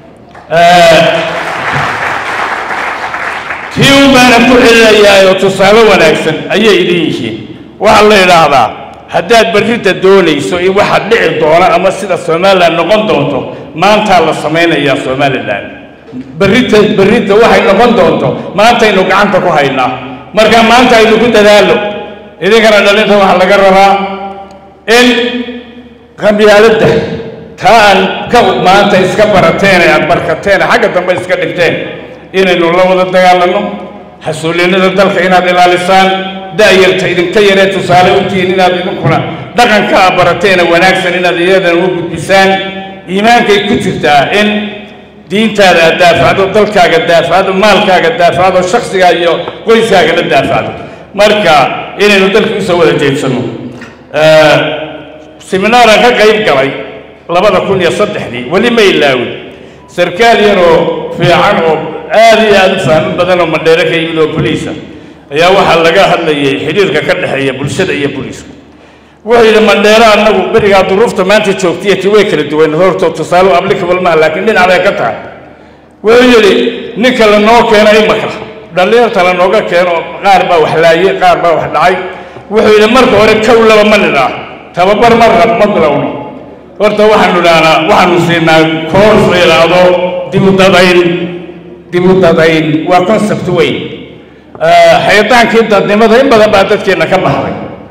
tii un baana ku celinayaa oo tusaale wanaagsan ayay idin yihiin waxaa la yidhaahdaa haddaad berrinta doonayso in waxa dhici doona ama sida somalilan noqon doonto maantaa la samaynayaa somalilan berrinta berrinta waxay noqon doonto maantaynu gacanta ku haynaa marka maanta aynu ku dadaalo idinkana dhalinta waxaa laga rabaa in qabyaaladda taa aan ka maanta iska barateen ee aad barkateen xagga dambe iska dhigteen inaynu la wada dagaalano xasuulinada dalka inaad ilaalisaan da'yarta idinka yaree tusaale u tihiin inaad idinkuna dhaqanka a barateena wanaagsan inaad iyadana u gudbisaan iimaankay ku jirtaa in diintaada aad daafacdo dalkaaga daafacdo maalkaaga daafacdo shakhsigaa iyo qoyskaaga la daafacdo marka inaynu dalka usoo wada jeedsano seminaaraan ka qayb galay labada kun iyo saddexdii weli ma ilaawin sarkaal yaroo fiican oo aad iyo aad u fahmo badan oo mandheere ka yimid oo boliisa ayaa waxaa laga hadlayay xidhiirka ka dhexeeya bulshada iyo booliiska wuxuu yidhi mandheere annagu berigaa duruufta maanta joogtaiyo ti way kala duwan horto tusaale applicable maaha laakiin dhinac bay ka tahay wuxuu yidhi ninka lanoo keeno imaka dhallinyarta lanooga keeno qaar baa wax laayey qaar baa wax dhacay wuxuu yidhi marka hore kow laba ma nidhaa tababar ma rab ma bilowno horta waxaanu idhahnaa waxaanu siinaa koors la yidhaahdo dibudadayn dibudadayn waa concept weyn xayitaankii dadnimada in badan baa dadkeenna ka baxday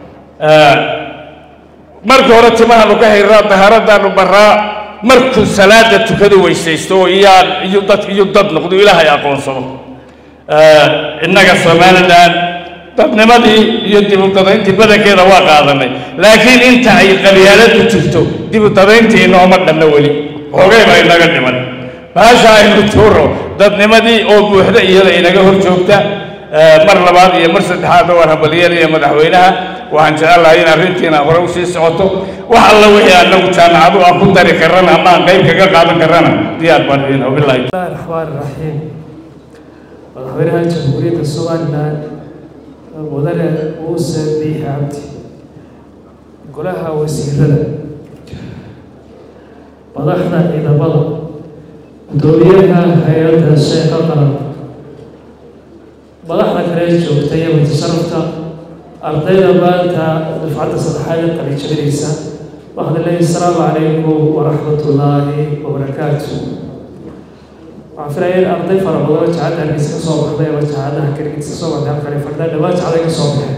marka hore timahaanu ka hayraa dahaaradaanu baraa markuu salaada tukada weysaysto oo iyaan iyo dad iyo dad noqdo ilaahay aqoonsado innaga somalilan dadnimadii iyo dibudadayntii badankeeda waa qaadanay laakiin inta ay qabyaaladu jirto dibudadayntii inooma dhanna weli hoogay baa inaga dhiman baasha aynu tuuro dadnimadii oo buuxda iyada inaga hor joogta mar labaad iyo mar saddexaadna waan hambalyeelaya madaxweynaha waxaan jecelahay in arrintiina hore u sii socoto wax alla wixii annagu jaamacadu aan ku dari karrana ama aan qayb kaga qaadan karrana diyaar baan idin wabillahi raxmaan raxiim madaxweynaha jamhuuriyadda somalilan mudane muuse biixi cabdi golaha wasiirada madaxda ciidamada gudoomiyaha hay-adda sheekha qaran madaxda kale joogta iyo mutasharafta ardayda maanta dufcadda saddexaad ee qalinjabinaysa waxaan leeyahay asalaamu calaykum waraxmatullaahi wabarakaatu waxaan filayaa in arday fara badan oo jacadda hargeysa ka soo baxday ama jacadaha kargeysa ka soo baxday halkani fadhida dhammaan jacday ka soo baxeen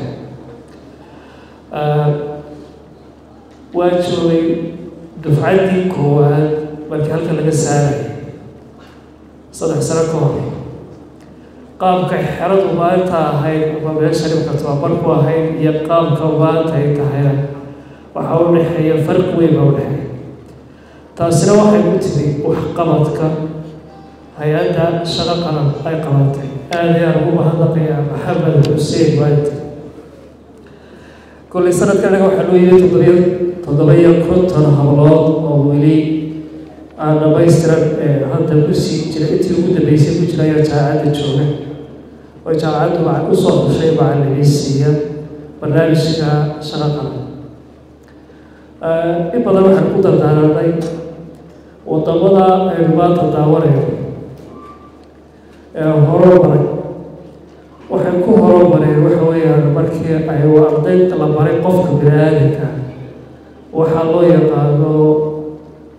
waa joogay dufcaddii koowaad markii halka laga saarayay saddex sano ka hor qaabka xeradu maanta ahayd ama meesha dhibka tababar ku ahayd iyo qaabka maanta ay tahayna waxaa u dhexeeya farq weyn baa u dhexeeya taasina waxay ku timi waxqabadka hay-adda shaqo qaran ay qabatay aad ayaan ugu mahadnaqayaa maxamed xuseen waadi kollay sanadka anaga waxaa loo yidhi toddobiyo toddoba iyo konton hablood oo weli aan dhamaystiran hadda ku sii jira intii ugu dambeysay ku jira ayaa jaamacadda jooga oo jaamacaddu waxay u soo xushay macallimiinsiiya barnaamijka shaqo qaran in badan waxaan ku dardaaranay wadamada aynu maanta daawanayno ee horumaray waxay ku horumareen waxa weeyaan markii ay arday la baray qofka bini-aadanka waxaa loo yaqaano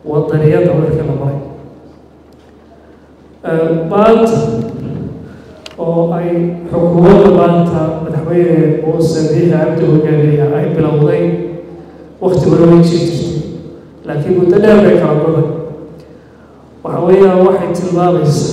wadaniyadda markii la baray maanta oo ay xukuumadda maanta madaxweyne muuse biixi cabdi hogaamiya ay bilowday waqti hore way jiri jirtay laakiin muddo dheer bay kala goday waxa weeyaan waxay tilmaamaysaa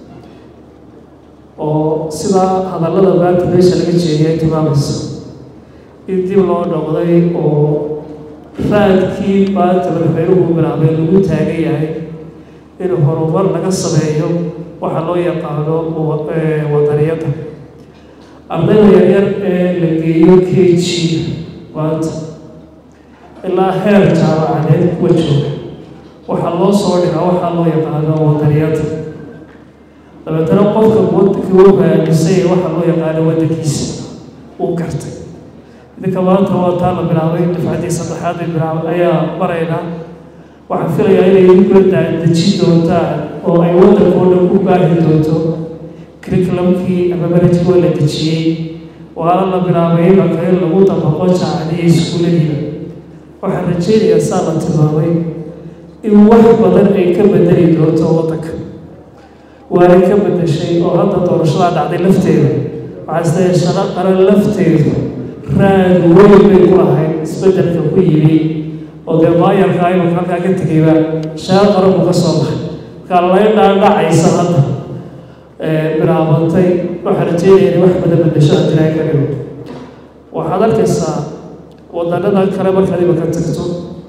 oo sidaa hadallada maanta meesha laga jeediyay tilmaamaysa in dib loo noqday oo raadkii maanta madaxweynuhu bilaabay lagu taagan yahay in horumar laga sameeyo waxa loo yaqaano wadaniyadda ardayda yaryar ee la geeyo k g maanta ilaa heer jaamacadeed kuwa jooga waxaa loo soo dhigaa waxaa loo yaqaano wadaniyadda dabeetana qofka wadankii uu haaamisay waxaa loo yaqaano wadankiisa uu gartay idinka maanta waa taa la bilaabay dafcaddii saddexaad ay bilaabay ayaa marayna waxaan filayaa inay uga deji doontaan oo ay waddankoo dhan ku baahi doonto curriculumkii ama manhajkii waa la dejiyey waana la bilaabay imanka in lagu dabaqo jaamacadihii iskuulladiina waxaan rajaynayaa saa la tilmaamay in wax badan ay ka bedeli doonto waddanka waanay ka bedeshay oo hadda doorashadaa dhacday lafteeda waxaa isleeyahay shaqo qaran lafteedu raad weyn bay ku lahayd isbeddelka ku yimi oo dee maayarka imanka halkaa ka tegayba shaqo qaran buu ka soo baxay markaa laydhaan dhacaysa hadda bilaabantay waxaa rajeynaya inay wax badan bedesho haddii ka dhigo waxaad arkaysaa wadannada kale markaad imanka tagto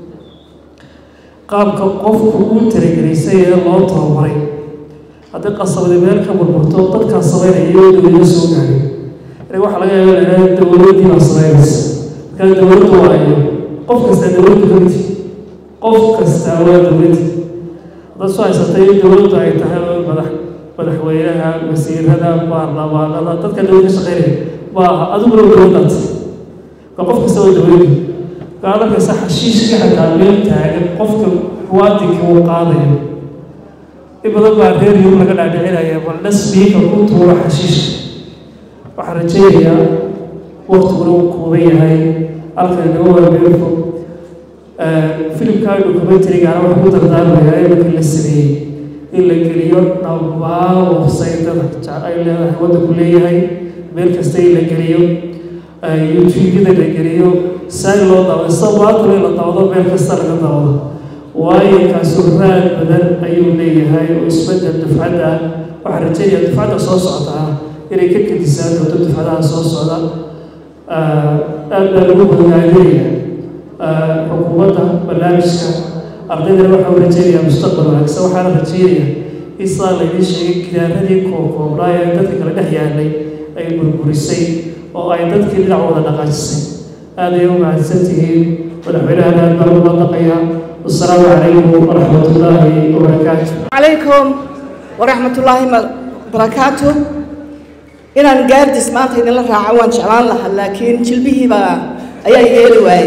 qaabka qofku uu talagelaysay ee loo tababaray haddii qasabadi meel ka burburto dadkaa samaynaya iyagoo dowlada soo gaaray inaga waxaa laga yaaba lahaa dowladdii baa samaynaysa markaa dowladdu waayo qof kastaa dowladdu ka mid qof kastaa waa dowladdi haddaad soo haysatay in dowladdu ay tahay madax madaxweynaha wasiirada baarlamaanada dadka dowladda shaqeynaya maaha adiguna dowladdaad marka qof kasta waa dowladdi markaa arkaysa xashiishka xataa meel taagan qofka muwaadinkii uu qaadayo in badan baa reer yurub laga dhaadhicinaya bal dhasbiika ku tuuro xashiishka waxaan rajaynayaa waqtiguna uu kooban yahay halkan naga warbeerfo filimkaa documentarigaana waxaa ku dardaarmayaa imanka la sameeyey in la geliyo dhammaan websaytada ay leedahay waddanku leeyahay meel kasta in la geliyo youtube-yada la geliyo saag loo daawado isa maantuna in la daawado meel kasta laga daawado waayo kaasu raad badan ayuu leeyahay oo isbeddel dufcadda waxaan rajaynayaa dufcadda soo socdaa inay ka kadisaan doonto dufcadaha soo socda aad baa lagu badbaadinaya xukuumadda barnaamijka ardaydana waxaa u rajaynayaa mustaqbal wanaagsan waxaana rajaynayaa in sidaa laydiin sheegay gidaaradii kookoobnaa ee dadka kale dhex yaalay ay burburisay oo ay dadkii dhinac wada dhaqaajisay aad ayay u mahadsan tihiin madaxweynahana aad baan uga dhaqayaa wasalaamu calaykum waraxmat ullaahi wabarakaatu calaykum waraxmat ullaahi wabarakaatu inaan gaardis maanta idinla raaco waan jeclaan lahaa laakiin jilbihiiba ayaa yeeli waayey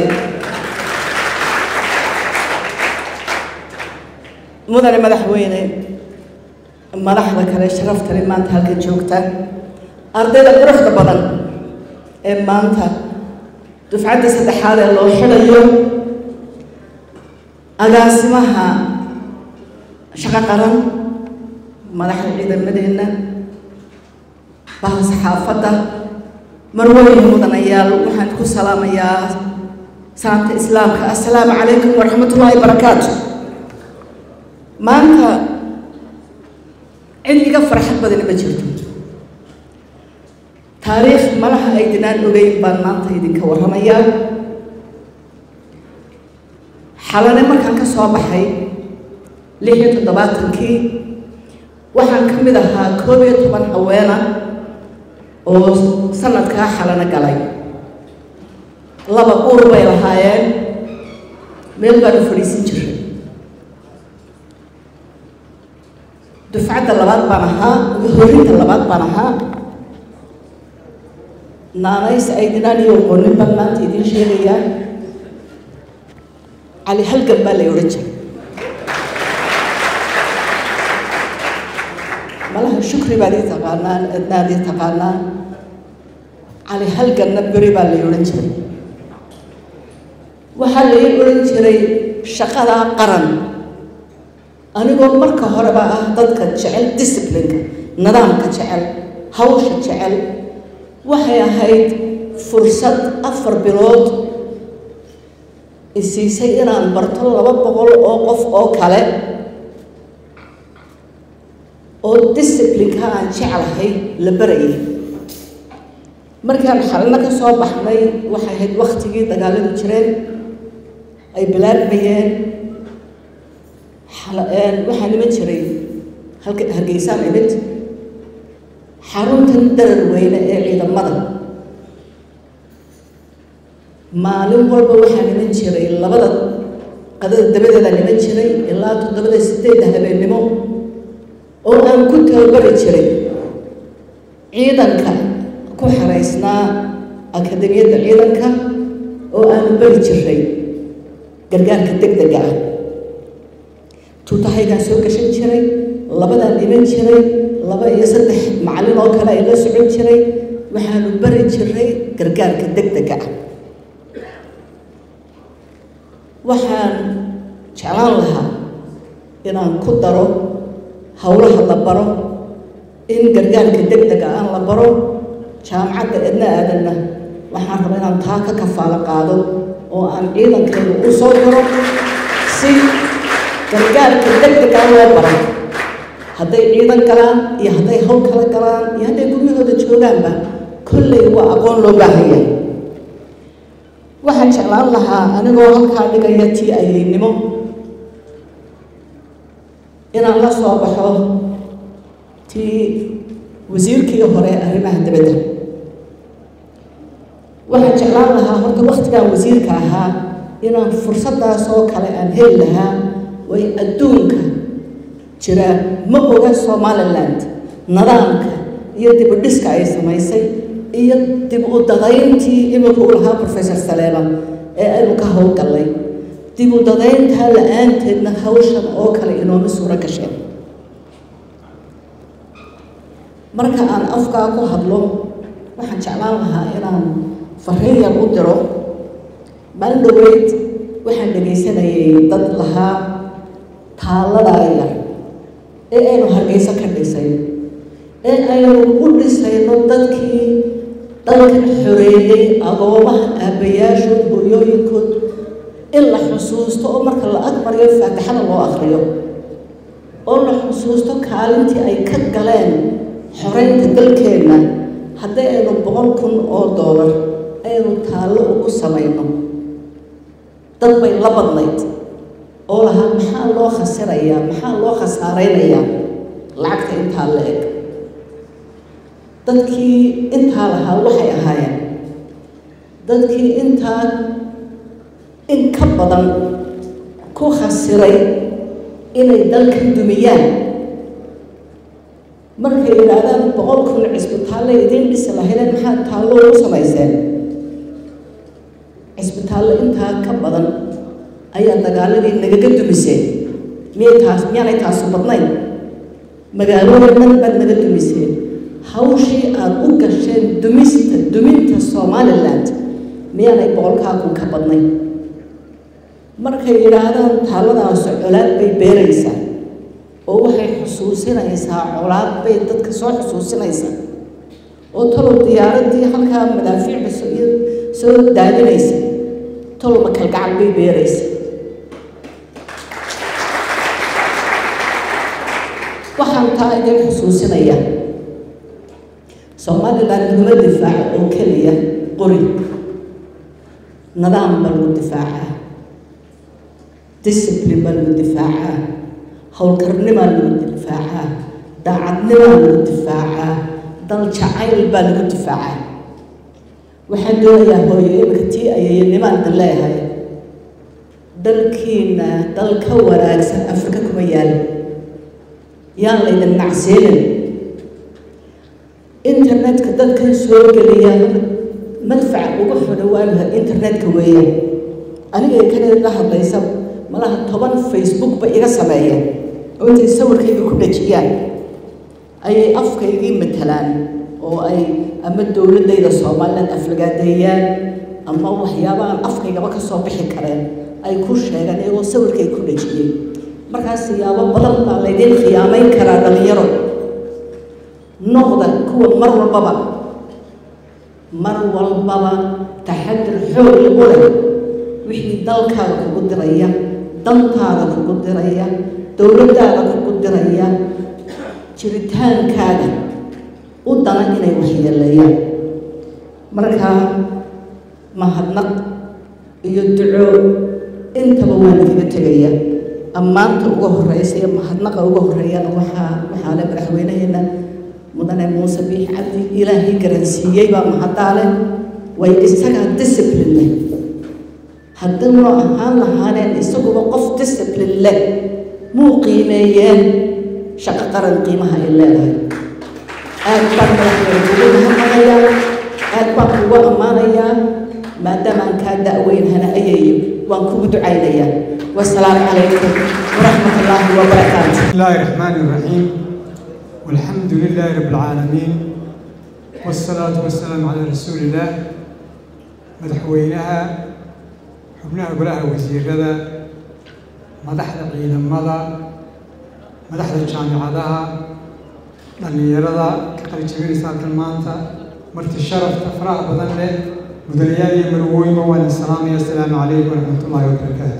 mudane madaxweyne madaxda kale sharafta leh maanta halkan joogta ardayda quruxda badan ee maanta dufcadda saddexaad ee loo xidhayo agaasimaha shaqo qaran madaxda ciidamadeenna bahal saxaafadda marwooyin mudanayaal waxaan ku salaamayaa salaamta islaamka assalaamu calaykum waraxmatullaahi wabarakaatu maanta cid iga farxad badani ma jirto taariikh malaha aydinaan ogeyn baan maanta idinka warramayaa xalane markaan ka soo baxay lix iyo toddobaatankii waxaan ka mid ahaa koob iyo toban haweena oo sanadkaa xalane galay laba uur bay lahaayeen meel baan u fadhiisin jiray dufcadda labaad baan ahaa horinta labaad baan ahaa naanays aydinaan iyo qonin baan maanta idiin sheegayaa cali halgan baa lay odhan jiray malaha shukri baad ii taqaanaan adnaad ii taqaanaan cali halganna beri baa lay odhan jiray waxaa lay odhan jiray shaqadaa qaran anigoo marka horeba ah dadka jecel disciplineka nidaamka jecel hawsha jecel waxay ahayd fursad afar bilood isiisay inaan barto laba boqol oo qof oo kale oo disciplineka aan jeclahay la barayay markaan xalna ka soo baxnay waxay ahayd waktigii dagaaladu jireen ay bilaabmayeen waxaa niman jiray halka hargeysaan imid xaruntan darar weyne ee ciidamada maalin walba waxaa niman jiray labada qadada dabadeeda niman jiray ilaa toddobada sideedda habeennimo oo aan ku tababari jiray ciidanka ku xaraysnaa akademiyadda ciidanka oo aanu bari jiray gargaarka degdega ah tuutahaygaan soo gashan jiray labadaan dhiman jiray laba iyo saddex macallin oo kale ay la socon jiray waxaanu bari jiray gargaarka degdega ah waxaan jeclaan lahaa inaan ku daro howlaha la baro in gargaarka degdega aan la baro jaamacadda edna aadanna waxaan rabaa inaan taa ka kafaalo qaado oo aan ciidankayga u soo daro si gargaarka degdega loo baro hadday ciidan galaan iyo hadday hawl kala galaan iyo hadday guryahooda joogaanba kolley waa aqoon loo baahanya waxaan jeclaan lahaa anigoo halkaa dhigaya tii ayaynimo inaan la soo baxo tii wasiirkii hore arrimaha dibadda waxaan jeclaan lahaa horta waktigaan wasiirka ahaa inaan fursaddaas oo kale aan heli lahaa way adduunka jira ma oga somaliland nidaamka iyo dib u dhiska ay samaysay iyo dib u dadayntii imika u lahaa professor saleeba ee aynu ka howlgallay dib u dadayntaa la-aanteedna hawshan oo kale inooma suuro gasheen marka aan afkaa ku hadlo waxaan jeclaan lahaa inaan fariin yar u diro maalin dhaweyd waxaan dhegaysanayay dad lahaa taaladaa yar ee aynu hargeyso ka dhisay ee aynu u dhisayno dadkii dalkan xoreeyey agoomaha aabbayaashood hooyooyinkood in la xusuusto oo marka la agmariyo faatixada loo akhriyo oo la xusuusto kaalintii ay ka galeen xoreynta dalkeenna haddii aynu boqol kun oo doolar aynu taallo ugu samayno dad bay la badnayd oo lahaa maxaa loo khasirayaa maxaa loo khasaaraynayaa lacagta intaa la eg dadkii intaa lahaa waxay ahaayeen dadkii intaa in ka badan ku khasiray inay dalkan dumiyaan markay yidhaahdaan boqol kun cisbitaalle idiin dhisi lahaydeen maxaa taallo ugu samayseen cisbitaalle intaa ka badan ayaa dagaaladii nagaga dumiseen miyay taas miyaanay taasu badnayn magaalooyin dhan baad naga dumiseen hawshii aad u gasheen dumista duminta somaliland miyaanay boqolkaa kun ka badnayn markay yidhaahdaan taalladaasi colaad bay beeraysaa oo waxay xusuusinaysaa colaad bay dadka soo xusuusinaysaa oo talow diyaaraddii halkaa madaafiicda soo daadinaysa tolowba kalgacal bay beeraysa waxaan taa idin xusuusinayaa somaliland laguma difaaco oo keliya qori nidaam baa lagu difaacaa discipline baa lagu difaacaa howlkarnimaa lagu difaacaa daacadnimaa lagu difaacaa dal jacayl baa lagu difaacaa waxaan doonayaa hooyo imika tii ayayanimaandan leeyahay dalkiina dal ka wanaagsan afrika kuma yaalo yaan laydin nacsiinin internetka dadkan soo geliya madfaca ugu xuna waanaha internetka weeyaan aniga kanada la hadlaysa malaha toban facebook ba iga sameeyeen oo intay sawirkayga ku dhajiyaan ayay afkaygii matalaan oo ay ama dowladayda somaliland aflagaadeeyaan ama waxyaaba aan afkaygaba ka soo bixi kareen ay ku sheegaan iyagoo sawirkay ku dhajiyey markaas siyaabo badan baa laydin khiyaamayn karaa dhalinyaro noqda kuwa mar walbaba mar walbaba taxadir xoog u leh wixii dalkaaga kugu diraya dantaada kugu diraya dowladdaada kugu diraya jiritaankaaga u dana inay waxyeeleeyaan markaa mahadnaq iyo duco intaba waan kaga tegaya ammaanta ugu horeysa iyo mahadnaqa ugu horeeyana waxaa waxaa le madaxweynaheena mudane muuse biix cabdi ilaahay garansiiyey baa mahadaale way isagaa discipline leh haddii noo ahaan lahaaneen isaguba qof discipline leh muu qiimeeyeen shaqo qaran qiimaha ay leedahay aad baan madaxweyne ugu mahadnaqayaa aad baan kugu ammaanayaa maadaama aan kaa da'weynhana ayayo waan kugu ducaynayaa والسلام عليكم ورحمة الله وبركاته. بسم الله الرحمن الرحيم والحمد لله رب العالمين والصلاة والسلام على رسول الله مدحوينها حبناها قلها وزير هذا مدحنا عيدا مضى مدحنا الجامعة لها لأن يرضى كقل جميل سالة المانطة مرت الشرف تفرح بظنه مدليالي مروي موان السلام السلام عليكم ورحمة الله وبركاته.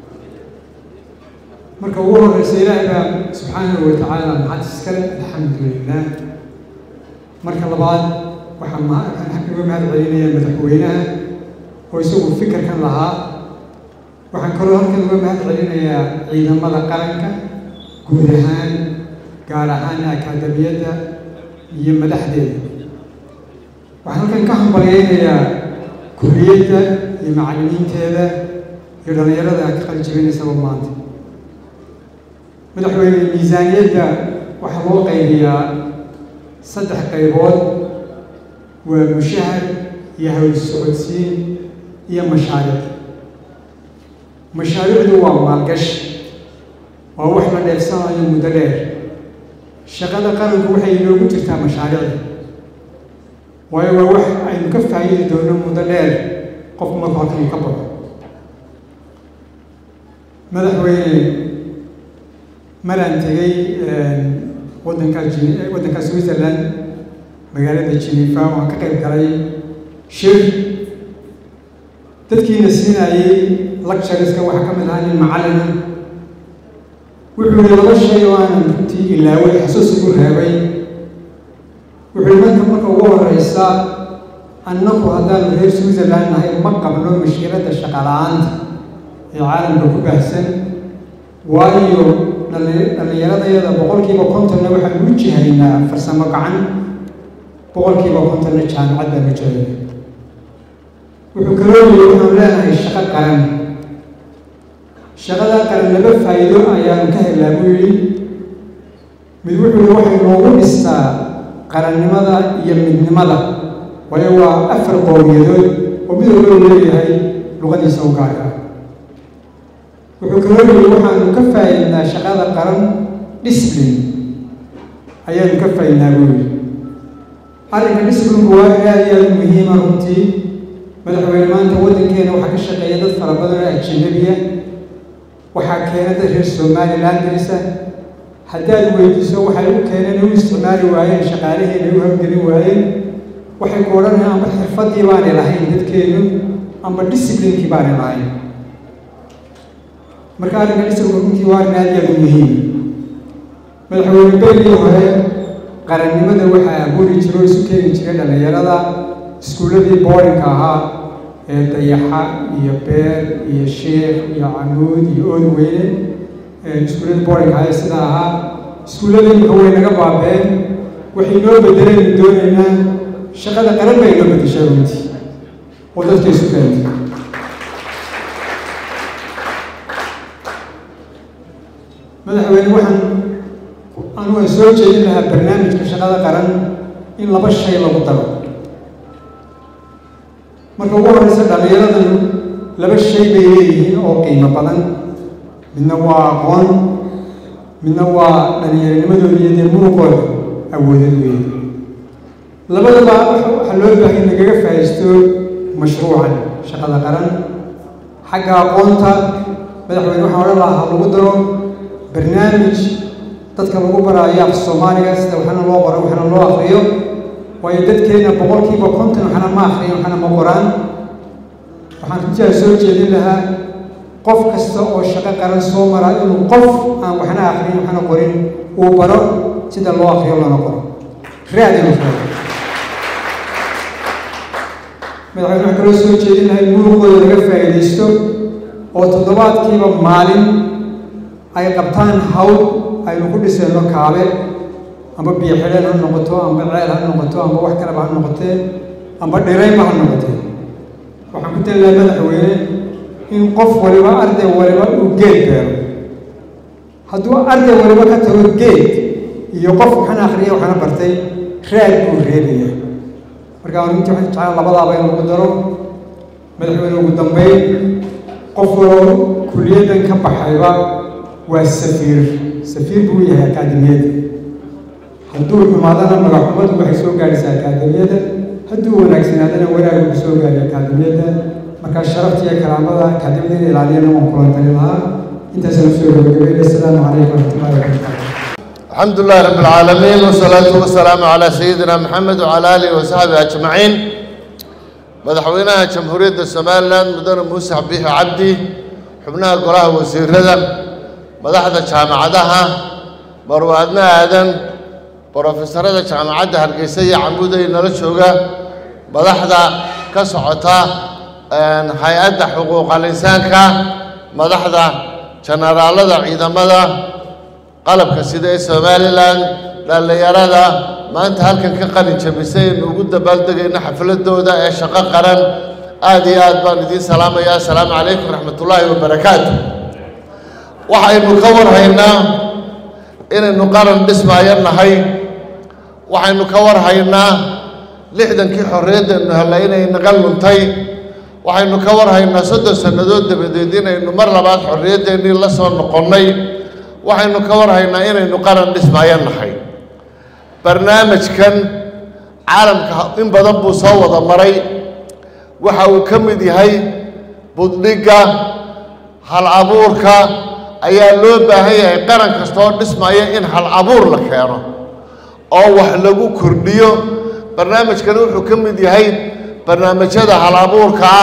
marka ugu horeysa ilaahay baa subxaanahu wa tacaala maxad iskale alxamdulilah marka labaad waxaan waxaan uga mahad celinayaa madaxweynaha oo isagu fikirkan lahaa waxaan kaloo halkan uga mahad celinayaa ciidamada qaranka guud ahaan gaar ahaan akaadamiyadda iyo madaxdeeda waxaan halkan ka hambalyeynayaa kulliyadda iyo macallimiinteeda iyo dhallinyarada ka qalijabinaysaba maanta madaxweyne miisaaniyadda waxaa loo qaybiyaa saddex qaybood waa mushahar iyo hawl socodsiin iyo mashaariic mashaariicdu waa maalgashi waa wax la dheefsanayo muddo dheer shaqada qaranku waxay inoogu jirtaa mashaariicda waayo waa wax aynu ka faa'iidi doono muddo dheer qofku marku halkan ka baxo madaxweyne maraan tegay waddanka waddanka Switzerland magaalada Geneva waan ka qayb galay shir dadkiina siinayay lectureska waxaa ka mid ahaa nin macallin wuxuu yidhi laba shay oo aanan runtii ilaaway xasuus ugu reebay wuxuu marka marka ugu horeysa annagu haddaanu reer Switzerland nahay ma qabno mashkiladda shaqo la'aanta ee caalamka ku baahsan waayo dhallinyaradayada boqolkiiba kontonna waxaan u jihaynaa farsamo gacan boqolkiiba kontonna jaamacad baan u jeednay wuxuu kaloo yidhi waxaan leenahay shaqo qaran shaqada qaran laba faa'iido ayaanu ka helaa buu yidhi mid wuxuu yidhi waxay noogu dhistaa qarannimada iyo midnimada waayo waa afar qowmiyadood oo mid walba uu leeyahay luqadiisa u gaarka wuxuu kaloo yidhi waxaanu ka faa'iidnaa shaqada qaran discipline ayaanu ka faa'iidnaa buu yidhi arrinka disciplineka waa aad iyo aad u muhiima runtii madaxweyne maanta waddankeena waxaa ka shaqeeya dad fara badan oo ajnabiya waxaa keena dad reer somaliland dirisa haddaad weydiiso waxay u keeneen u isticmaali waayeen shaqaalaheena u hawgelin waayeen waxay ku odhanayaan amba xirfaddii baanay lahayn dadkeenu amba disciplinekii baanay lahayn marka arrinka disciplineka runtii waa arrin aad iyo aad u muhiim madaxweyne berigii hore qarannimada waxaa abuuri jiro isu keeni jiray dhallinyarada iskuulladii boardingka ahaa ee dayaxa iyo beer iyo sheekh iyo camuud iyo oodweyne iskuulladii boardingka ahaa sida ahaa iskuulladii imika way naga baabeen waxay noo bedelaynu doonaynaa shaqada qaran bay noo bedeshay runtii oo dadka isu keentay madaxweyne waxaan anu aan soo jeedin lahaa barnaamijka shaqada qaran in laba shay lagu daro marka ugu horeysa dhallinyaradan laba shay bay leeyihiin oo qiimo badan midna waa aqoon midna waa dhallinyaranimadooda iyo dee muruqooda awoodad weeye labadaba waxaa loo baahay nagaga faa'iisto mashruucan shaqada qaran xagga aqoonta madaxweyne waxaan odhan lahaa lagu daro barnaamij dadka lagu baraayo af soomaaliga sida waxna loo qoro waxna loo akhriyo waayo dadkeena boqolkiiba konton waxna ma akhriyo waxna ma qoraan waxaan runtii soo jeedin lahaa qof kasta oo shaqo qaran soo mara inuu qof aan waxna akhriyo waxna qorin uu baro sida loo akhriyo lana qoro raadina madaxweyne waxaan kaloo soo jeedin lahaa in muruqooda laga faa'iidaysto oo toddobaadkiiba maalin ay qabtaan hawl aynu ku dhisayno kaabe amba biyo xidheen ha noqoto amba ceel ha noqoto amba wax kaleba ha noqotee amba dhirayba ha noqotee waxaan ku tali lahaa madaxweyne in qof waliba arday waliba uu geed beero hadduu arday waliba ka tago geed iyo qof waxana akhriya waxana bartay raad buu reebaya markaa runtii waxaan jeclaan labadaaba in lagu daro madaxweyne ugu dambeyn qof waloo kuliyaddan ka baxayba waa safiir safiir buu yahay akaademiyada hadduu xumaadana magaxumadu waxay soo gaadhaysaa akaademiyada hadduu wanaagsanaadana wanaagu ku soo gaadhay akaademiyada markaa sharafta iyo karaamada akaademiyada in ilaaliyana waan kulan tali lahaa intaasaan usoo gabagabeynay asalaamu calaykum waraxmatullahi wabarakaatu الحمد لله رب العالمين والصلاة والسلام على سيدنا محمد وعلى آله وصحبه أجمعين مدحوينها جمهورية السوماليلاند مدن موسى بيه عبدي حبناها قراه وزير رذا مدحدة جامعتها مروادنا آدم بروفيسورة جامعتها الرئيسية عمودي نرشوغا مدحدة كسعتا هيئة حقوق الإنسان مدحدة جنرالة عيدمدة qalabka sida ee Soomaaliland dhalinyarada maanta halkan ka qalin jabisay ugu dabaaldegayna xafladooda ee shaqo qaran aad iyo aad baan idin salaamayaa assalaamu calaykum waraxmatullaahi wabarakaatuh waxaynu ka warhaynaa inaynu qaran dhismaayanahay waxaynu ka warhaynaa lixdankii xorriyaddeenu helay inay naga luntay waxaynu ka warhaynaa soddon sannadood dabadeed inaynu mar labaad xorriyaddeenii la soo noqonnay waxaynu ka warhaynaa inaynu qaran dhismaayanahay barnaamijkan caalamka in badan buu soo wada maray waxa uu ka mid yahay buddhigga hal abuurka ayaa loo baahan yahay qaran kasta oo dhismaya in hal abuur la keeno oo wax lagu kordhiyo barnaamijkan wuxuu ka mid yahay barnaamijyada hal abuurka ah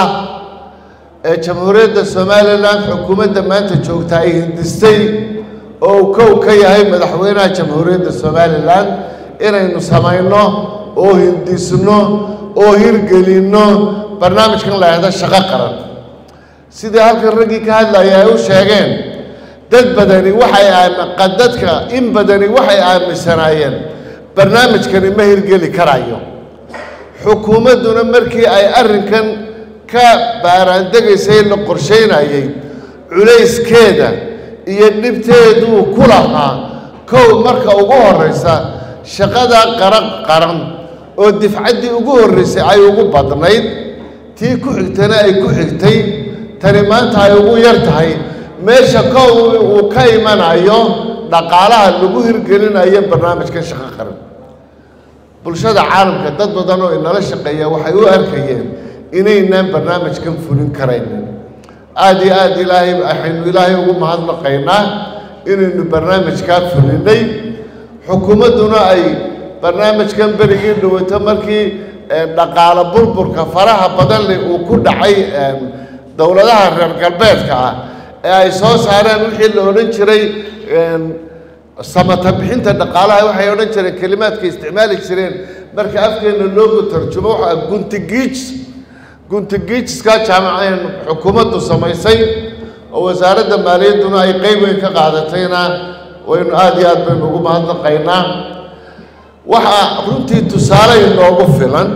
ee jamhuuriyadda Soomaaliland xukuumadda maanta joogta ay hindistay oo kow ka yahay madaxweynaha jamhuuriyadda Soomaaliland inaynu samayno oo hindisno oo hirgelino barnaamijkan la yiraahdo shaqo qaran sidii halkan raggii ka hadlayay ay u sheegeen dad badani waxay aaminsan dadka in badani waxay aaminsanaayeen barnaamijkani ma hirgeli karayo xukuumadduna markii ay arrinkan ka baaraandegaysay la qorsheynayay culayskeeda iyo dhibteedu ku lahaa kow marka ugu horeysa shaqada qaran qaran oo difcaddii ugu horeysay ay ugu badnayd tii ku xigtana ay ku xigtay tani maanta ay ugu yar tahay meesha kow uu ka imanayo dhaqaalaha lagu hirgelinayo barnaamijkan shaqo qaran bulshada caalamka dad badan oo inala shaqeeya waxay u arkayeen inaynaan barnaamijkan fulin karaynin aad iyo aad ilaahay waxaynu ilaahay ugu mahadnaqaynaa inaynu barnaamijkaa fulinay xukuumadduna ay barnaamijkan berigii dhawato markii dhaqaale burburka faraha badan leh uu ku dhacay dowladaha reer galbeedka ah ee ay soo saareen wixii la odhan jiray samata bixinta dhaqaalaha waxay odhan jireen kelimaadkay isticmaali jireen marka afkeena loogu tarjumo waxa guntigiij guntigiijska jaamacadeen xukuumaddu samaysay oo wasaaradda maaliyadduna ay qayb weyn ka qaadatayna waynu aad iyo aad baynu ugu mahadnaqaynaa waxa runtii tusaale inoogu filan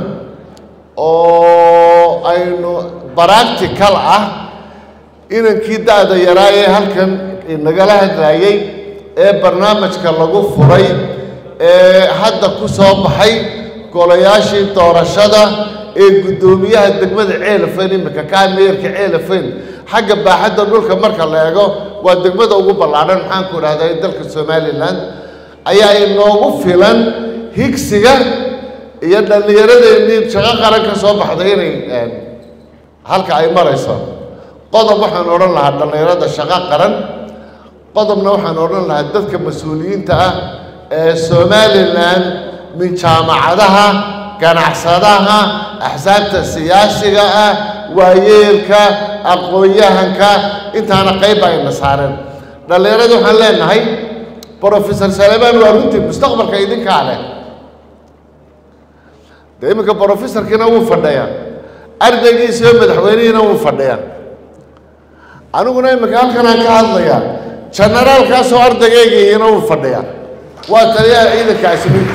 oo aynu practical ah inankii da'da yaraa ee halkan nagala hadlayay ee barnaamijka lagu furay ee hadda ku soo baxay golayaashii doorashada ee guddoomiyaha degmada Ceelafeen imika ka meerka Ceelafeen xagga baaxadda dhulka marka la eego waa degmada ugu ballaaran maxaan ku raadayay dalka Soomaaliland ayaa inoogu filan higsiga iyo dhallinyaradeenii shaqo qaran ka soo baxday inay halka ay marayso qodob waxaan odhan lahaa dhallinyarada shaqo qaran qodobna waxaan odhan lahaa dadka mas-uuliyiinta ah ee Somaliland min jaamacadaha ganacsadaha axsaabta siyaasiga ah waayeelka aqoon-yahanka intaana qayb ayna saareen dhalinyarada waxaan leenahay Professor Salebaan waa runtii mustaqbalka idinkaa leh dee iminka professorkina wuu fadhiyaa ardaygiisa iyo madaxweynihina wuu fadhiyaa aniguna iminka halkan aan ka hadlayaa generaalkaasoo ardaygeygiyina wuu fadhiyaa waa taliyaha ciidanka asliinta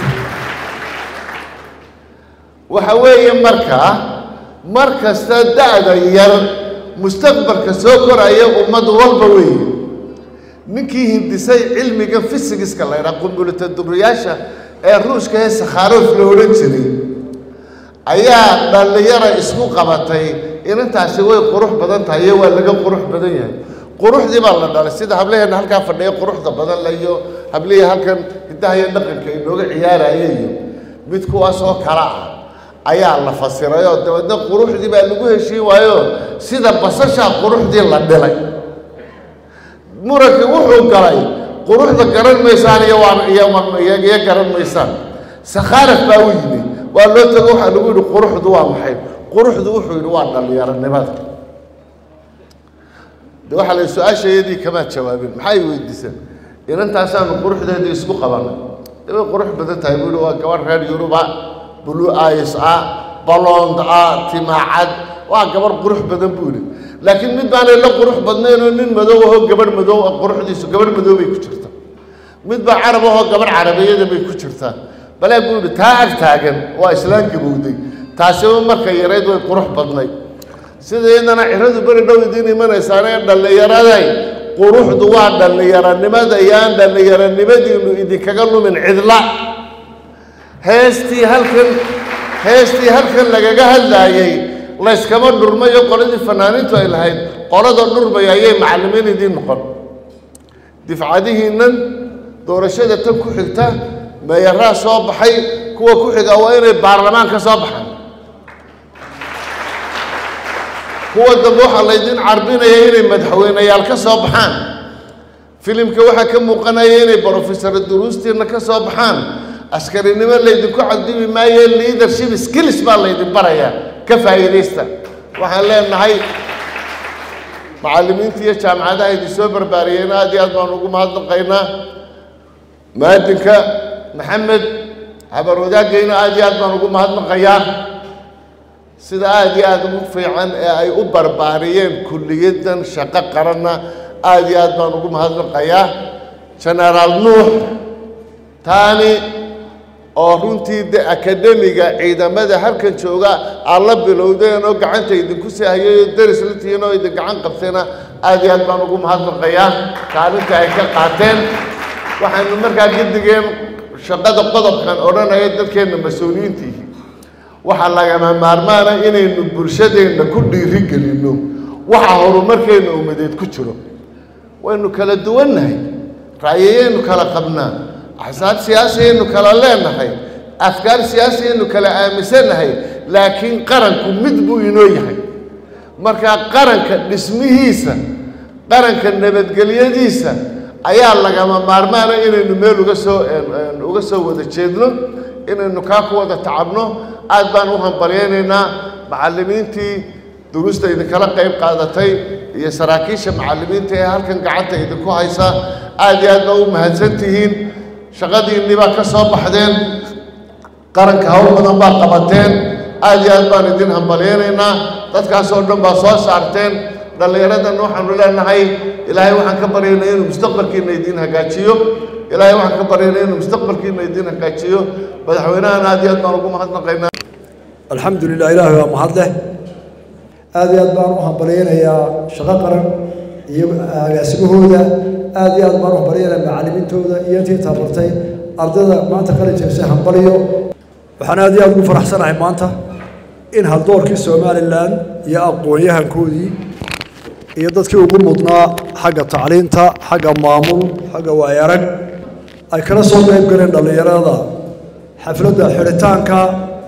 waxa weeye markaa mar kasta da'da yar mustaqbalka soo koraya ummad walba weeye ninkii hindisay cilmiga physics-ka la yidhaha qumbulata duriyaasha ee ruushka ee sakharov la odhan jiray ayaa dhalinyara isku qabatay inantaasi way qurux badan tahay iyo waa laga qurux badan yahay quruxdii baa la dhalay sida hablaheena halkaa fadhiya quruxda badan la iyo hablihii halkan hidaha iyo dhaqanka inooga ciyaaraya iyo mid kuwaas oo kala ah ayaa la fasiray oo dabeedna quruxdii baa lagu heshiin waayo sida basasha quruxdii la dhilay muranka wuxuu galay quruxda garan maysaan iyo waan iyo garan maysaan sakharaf baa u yimi waa loo tago waxaa lagu yidhi quruxdu waa maxay quruxdu wuxuu yidhi waa dhalinyaronimada de waxaa la su-aashayadii kamaad jawaabin maxay weydiisan inantaasaanu quruxdeedii isku qabanay de way qurux badan tahay buu yidhi waa gabar reer yuruba blue eyes ah blonde ah timacad waa gabar qurux badan buu yidhi laakiin mid baanay la qurux badnayn oo nin madow ahoo gabarh madow ah quruxdiisu gabarh madow bay ku jirta mid baa carab ahoo gabarh carabiyada bay ku jirtaa balaa buu yidhi taa ag taagan waa islaan gabowday taasiba marka yarayd way qurux badnay sideedana ciradu beri dhow idiin imanaysaanee dhallinyaraday quruxdu waa dhallinyaronimada iyo aan dhallinyaronimadiinu idinkaga lumin cidla heestii halkan heestii halkan lagaga hadlaayay layskama dhurmayo qoladii fanaaniintu ay lahayd qolada dhurmaya ayay macallimiin idiin noqon difcadihiinnan doorashada tan ku xigta meeyaraa soo baxay kuwa ku xiga waa inay baarlamaan ka soo baxaan kuwa dambe waxaa laydin carbinaya inay madaxweyneyaal ka soo baxaan filimka waxaa ka muuqanaya inay brofesor duruustiina ka soo baxaan askarinimo laydinku cadibi maayo leadership skills baa laydin barayaa ka faa'iidaysta waxaan leenahay macallimiinta iyo jaamacadaha idin soo barbaariyeen aad iyo aad baan ugu mahadnaqaynaa maadinka maxamed habar wadaagayna aad iyo aad baan ugu mahadnaqayaa sida aad iyo aad ugu fiican ee ay u barbaariyeen kulliyadan shaqo qaranna aad iyo aad baan ugu mahadnaqayaa generaal nuux taani oo runtii de akademiga ciidamada halkan jooga aad la bilowdeen oo gacanta idinku sii hayay oo daris la tihiin oo idin gacan qabteena aad iyo aad baan ugu mahadnaqayaa kaalinta ay ka qaateen waxaynu markaa gidigeen shaqada qodobkan odhanaya dadkeenna mas-uuliyiintiihi waxaa lagama maarmaana inaynu bulshadeenna ku dhiiri gelinno waxa horumarkeenna ummadeed ku jiro waynu kala duwannahay ra'yayaynu kala qabnaa axsaab siyaasiyaynu kala leenahay afkaar siyaasiyaynu kala aaminsannahay laakiin qaranku mid buu inoo yahay markaa qaranka dhismihiisa qaranka nabadgelyadiisa ayaa lagama maarmaana inaynu meel uga soo uga soo wada jeedno inaynu kaa ku wada tacabno aad baan u hambalyaynaynaa macallimiintii duruusta idinkala qayb qaadatay iyo saraakiisha macallimiinta ee halkan gacanta idinku haysa aad iyo aad baa u mahadsan tihiin shaqadiinni baa ka soo baxdeen qaranka hawl badan baa qabateen aad iyo aad baan idin hambalyaynaynaa dadkaas oo dhan baa soo saarteen dhallinyaradan waxaanu leenahay ilaahay waxaan ka baryaynaa inuu mustaqbalkiina idin hagaajiyo ilaahay waxaan ka baryaynaa inuu mustaqbalkiina idin hagaajiyo madaxweynahan aad iyo aad baan ugu mahadnaqaynaa الحمد لله إله ومحمد له هذه أدبار وحبرين يا شققرا يسموه ذا هذه أدبار وحبرين معلمين تودا ينتهي تبرتي أرضنا ما تقلت يسهم بريو وحنا هذه أدبار فرح سنة مانتا إن هالدور كيسو مال الآن يا أقوياء كودي يدك يقول مضنا حاجة تعليم تا حاجة معمول حاجة وعيارك أي كلا صوب يبقى اللي يرى حفلة حرتان كا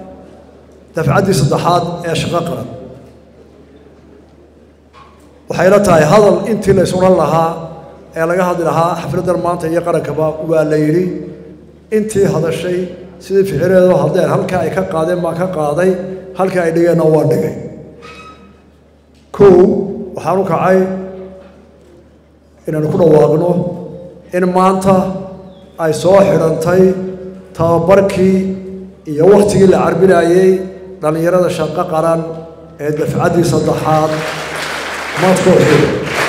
دفعتي صدحات يا شققرا وحيرتها هذا انت اللي سور لها ee laga hadli lahaa xafladdan maanta iyo qarankaba waa la yidhi intii hadashay sidii ficileedu haddeen halkaa ay ka qaadeen baan ka qaaday halkaa ay dhigeenna waa dhigay kow waxaan u kacay inaanu ku dhawaaqno in maanta ay soo xidhantay tababarkii iyo wakhtigii la carbinayey dhallinyarada shaqo qaran ee dafcaddii saddexaad maadkoodii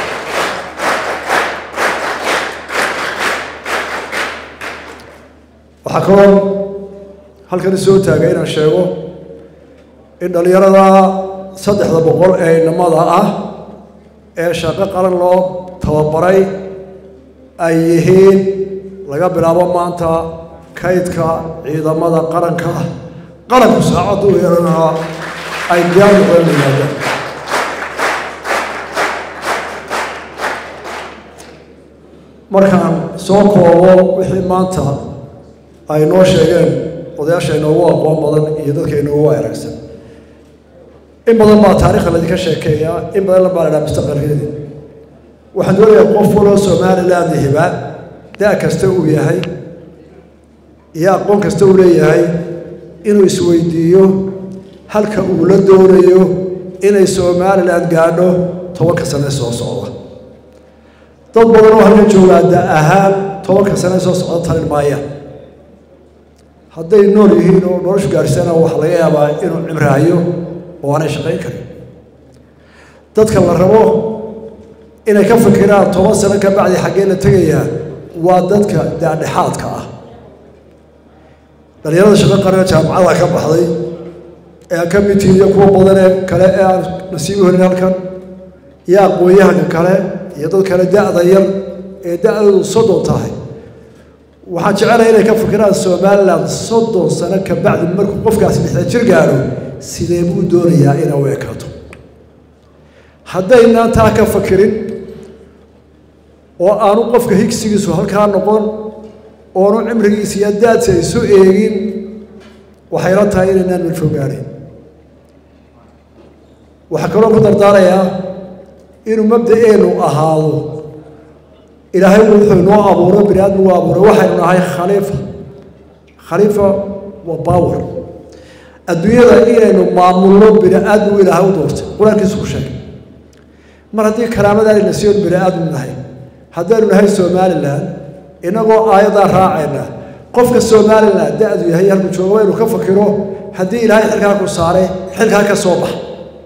waxaa kaloo halkan soo taagay inaan sheego in dhallinyarada saddexda boqol ee inamada ah ee shaqo qaran loo tababaray ay yihiin laga bilaabo maanta kaydka ciidamada qaranka qaranku saacaddu u yeelanaha ay diyaar noqdeen yimaadeen markaan soo koobo wixii maanta ay noo sheegeen odayaasha inoogu aqoon badan iyo dadka inoogu aragsan in badan baa taariikhda laydinka sheekeeyaa in badan baa la dhaha mustaqbalkeedii waxaan doonayaa qof waloo somaliland hiba da' kasta uu yahay iyo aqoon kasta uu leeyahay inuu isweydiiyo halka uu la doonayo inay somaliland gaadho tobanka sane soo socda dad badan oo halkan joogaa da' ahaan tobanka sane soo socda talin maayaan hadday nool yihiin oo noloshu gaarsiisana waxaa laga yaabaa inuu cimraayo oo aanay shaqayn karin dadka la rabo inay ka fikiraan toban sano ka bacdi xaggee la tegayaa waa dadka daadhexaadka ah dhallinyarada shaqo qaran jaamacada ka baxday ee aan ka mid tihiin iyo kuwa badanee kale ee aan nasiibu helin halkan iyo aqoon-yahanka kale iyo dad kale da-da yar ee da-doodu soddon tahay waxaan jecelahay inay ka fikiraan somaliland soddon sano ka bacdi markuu qofkaasi lixdan jir gaadho sidee buu doonayaa inay u ekaato haddaynaan taa ka fakirin oo aanu qofka higsigiisu halkaa noqon oonu cimrigiisa iyo daadsi ay soo eegin waxayla tahay inaynaan meel fog gaadhin waxaa kaloo ku dardaarayaa inuu mabda-eenu ahaado ilaahay wuxuu inoo abuuray bini aadmigu abuuray waxaynu nahay khaliifa khaliifa waa power adduunyada inaynu maamulno bini aadmigu ilaahay u doortay qur-aankiisu ku sheegay mar haddii karaamadaani la siiyo bini aadmi nahay haddaynu nahay somaliland inagoo aayaddaa raacayna qofka somaliland da-du yahay halku jooga waynu ka fakiro haddii ilaahay xilkaa ku saaray xilkaa ka soo bax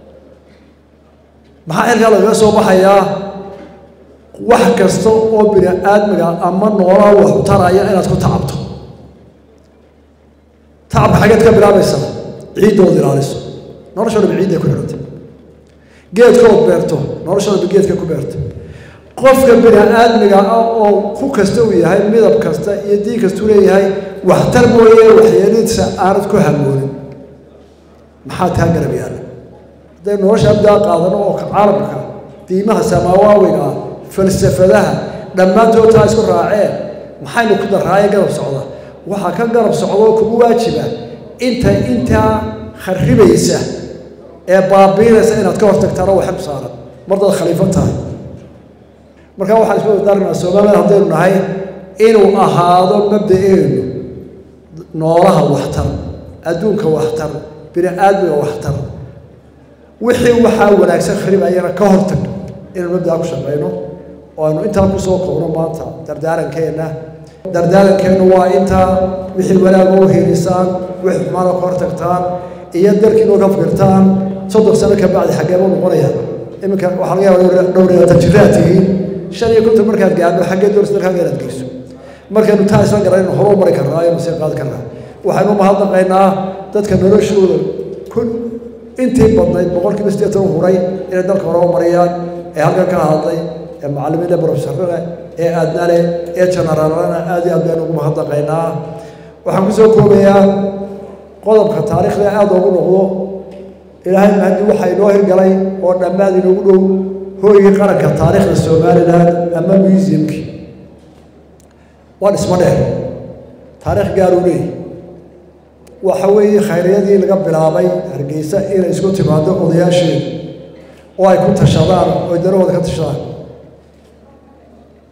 maxaa xilkaa lagaga soo baxayaa wax kasta oo bini aadmiga ama noolaa wax u taraya inaad ku tacabto tacabka xageed ka bilaabaysaa ciiddood ilaaliso noloshoodaba ciidday ku xidhantay geedkood beerto noloshoodaba geedka ku beerto qofka bini aadmiga ah oo ku kasta uu yahay midab kasta iyo diin kastuu leeyahay waxtar mooye waxyeelidiisa aanad ku hamoonin maxaa taa garab yaalla hadday nolosha abdaa qaadano oo caalamka diimaha samaawawiga ah falsafadaha dhammaantood taa isku raaceen maxaynu ku daraaye garab socda waxaa ka garab socdoo kugu waajiba inta intaa kharibaysa ee baabiinaysa inaad ka hortagtaana waxay ku saaran mardaad khaliifo tahay markaa waxaan isku dardaarnaa somaliland haddaynu nahay inuu ahaado mabda-eenu noolaha waxtar adduunka waxtar bini aadmiga waxtar wixii waxaa wanaagsan kharibayana ka hortag inaynu mabdaa ku shaqayno oo aynu intaa kusoo koobno maanta dardaarankeenna dardaarankeennu waa intaa wixii wanaaga u helisaan wixii xumaana ka hortagtaan iyo dalkiinoo ka fikirtaan soddon sano ka bacdi xaggeeba noqonaya iminka waxaa laga yaaba dhowr iyo tajiraad tihiin shan iyo konton markaad gaadho xaggee doorsa dalkaaga inaad geyso markaynu taa isla garanayno hore u mari karnaa aynu sii qaadi karnaa waxaynu mahadnaqaynaa dadka noloshooda kun intii badnayd boqolkiiba siddeetan huray inay dalka hore u mariyaan ee halkan ka hadlay ee macallimiinta professorada ee aadnale ee generaalana aad iyo aad baynu ugu mahadnaqaynaa waxaan kusoo koobayaa qodobka taariikhda aada ugu noqdo ilaahay mahadi waxaa inoo hirgalay oo dhammaad inoogu dhow hooygii qaranka taariikhda somaliland ama museumkii waa dhismo dheer taariikh gaar u leeyahy waxa weeye khayriyadii laga bilaabay hargeysa inay isku timaado odayaasheedu oo ay ku tashadaan oo danahooda ka tashadaan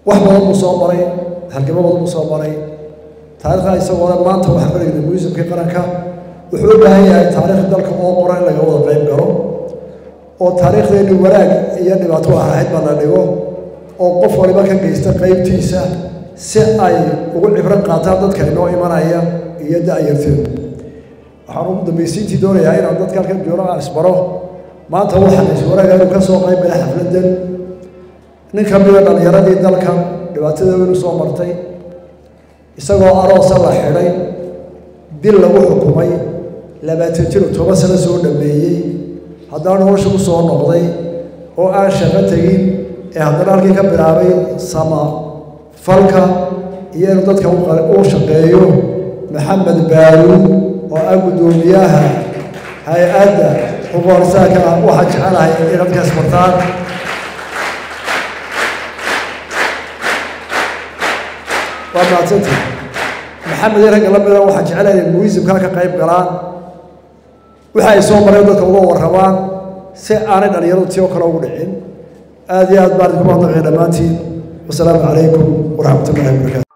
wax badan buu soo maray halgamo badan buu soo maray taariikhda isagoo maanta waxaa marayna muusumkii qaranka wuxuu u baahan yahay taariikhda dalka oo qoran in laga wada qayb galo oo taariikhdeeni wanaag iyo dhibaato ahayd baa la dhigo oo qof waliba ka geysta qaybtiisa si ay ugu cibro qaataan dadka inoo imanaya iyo da'yarteedu waxaan ugu dambaysiintii doonayaa inaan dadka halkan joogo aan isbaro maanta waxaan iswaraaga inuu ka soo qayb galay xafladdan nin ka mida dhallinyaradii dalka dhibaatada weyn u soo martay isagoo aroosa la xidhay dil lagu xukumay labaatan jir oo toban sano soo dhameeyey haddana nolosha u soo noqday oo aan shaqo tegin ee haddana halkii ka bilaabay sama falka iyo inuu dadka u shaqeeyo maxamed baaruud oo ah guddoomiyaha hay-adda xuquuqlisaanka ah waxaan jecelahay inay dadkaas bartaan waa mahadsantii maxamed iyo ragga la mida waxaan jecelahay inay muisimkaa ka qayb galaan waxa ay soo mareen dadka uga warramaan si aanay dhallinyaradu tii oo kale ugu dhicin aad iyo aad baan idinku mahadnaqaya dhammaantiin wasalaamu calaykum waraxmatullahi wabarakaatu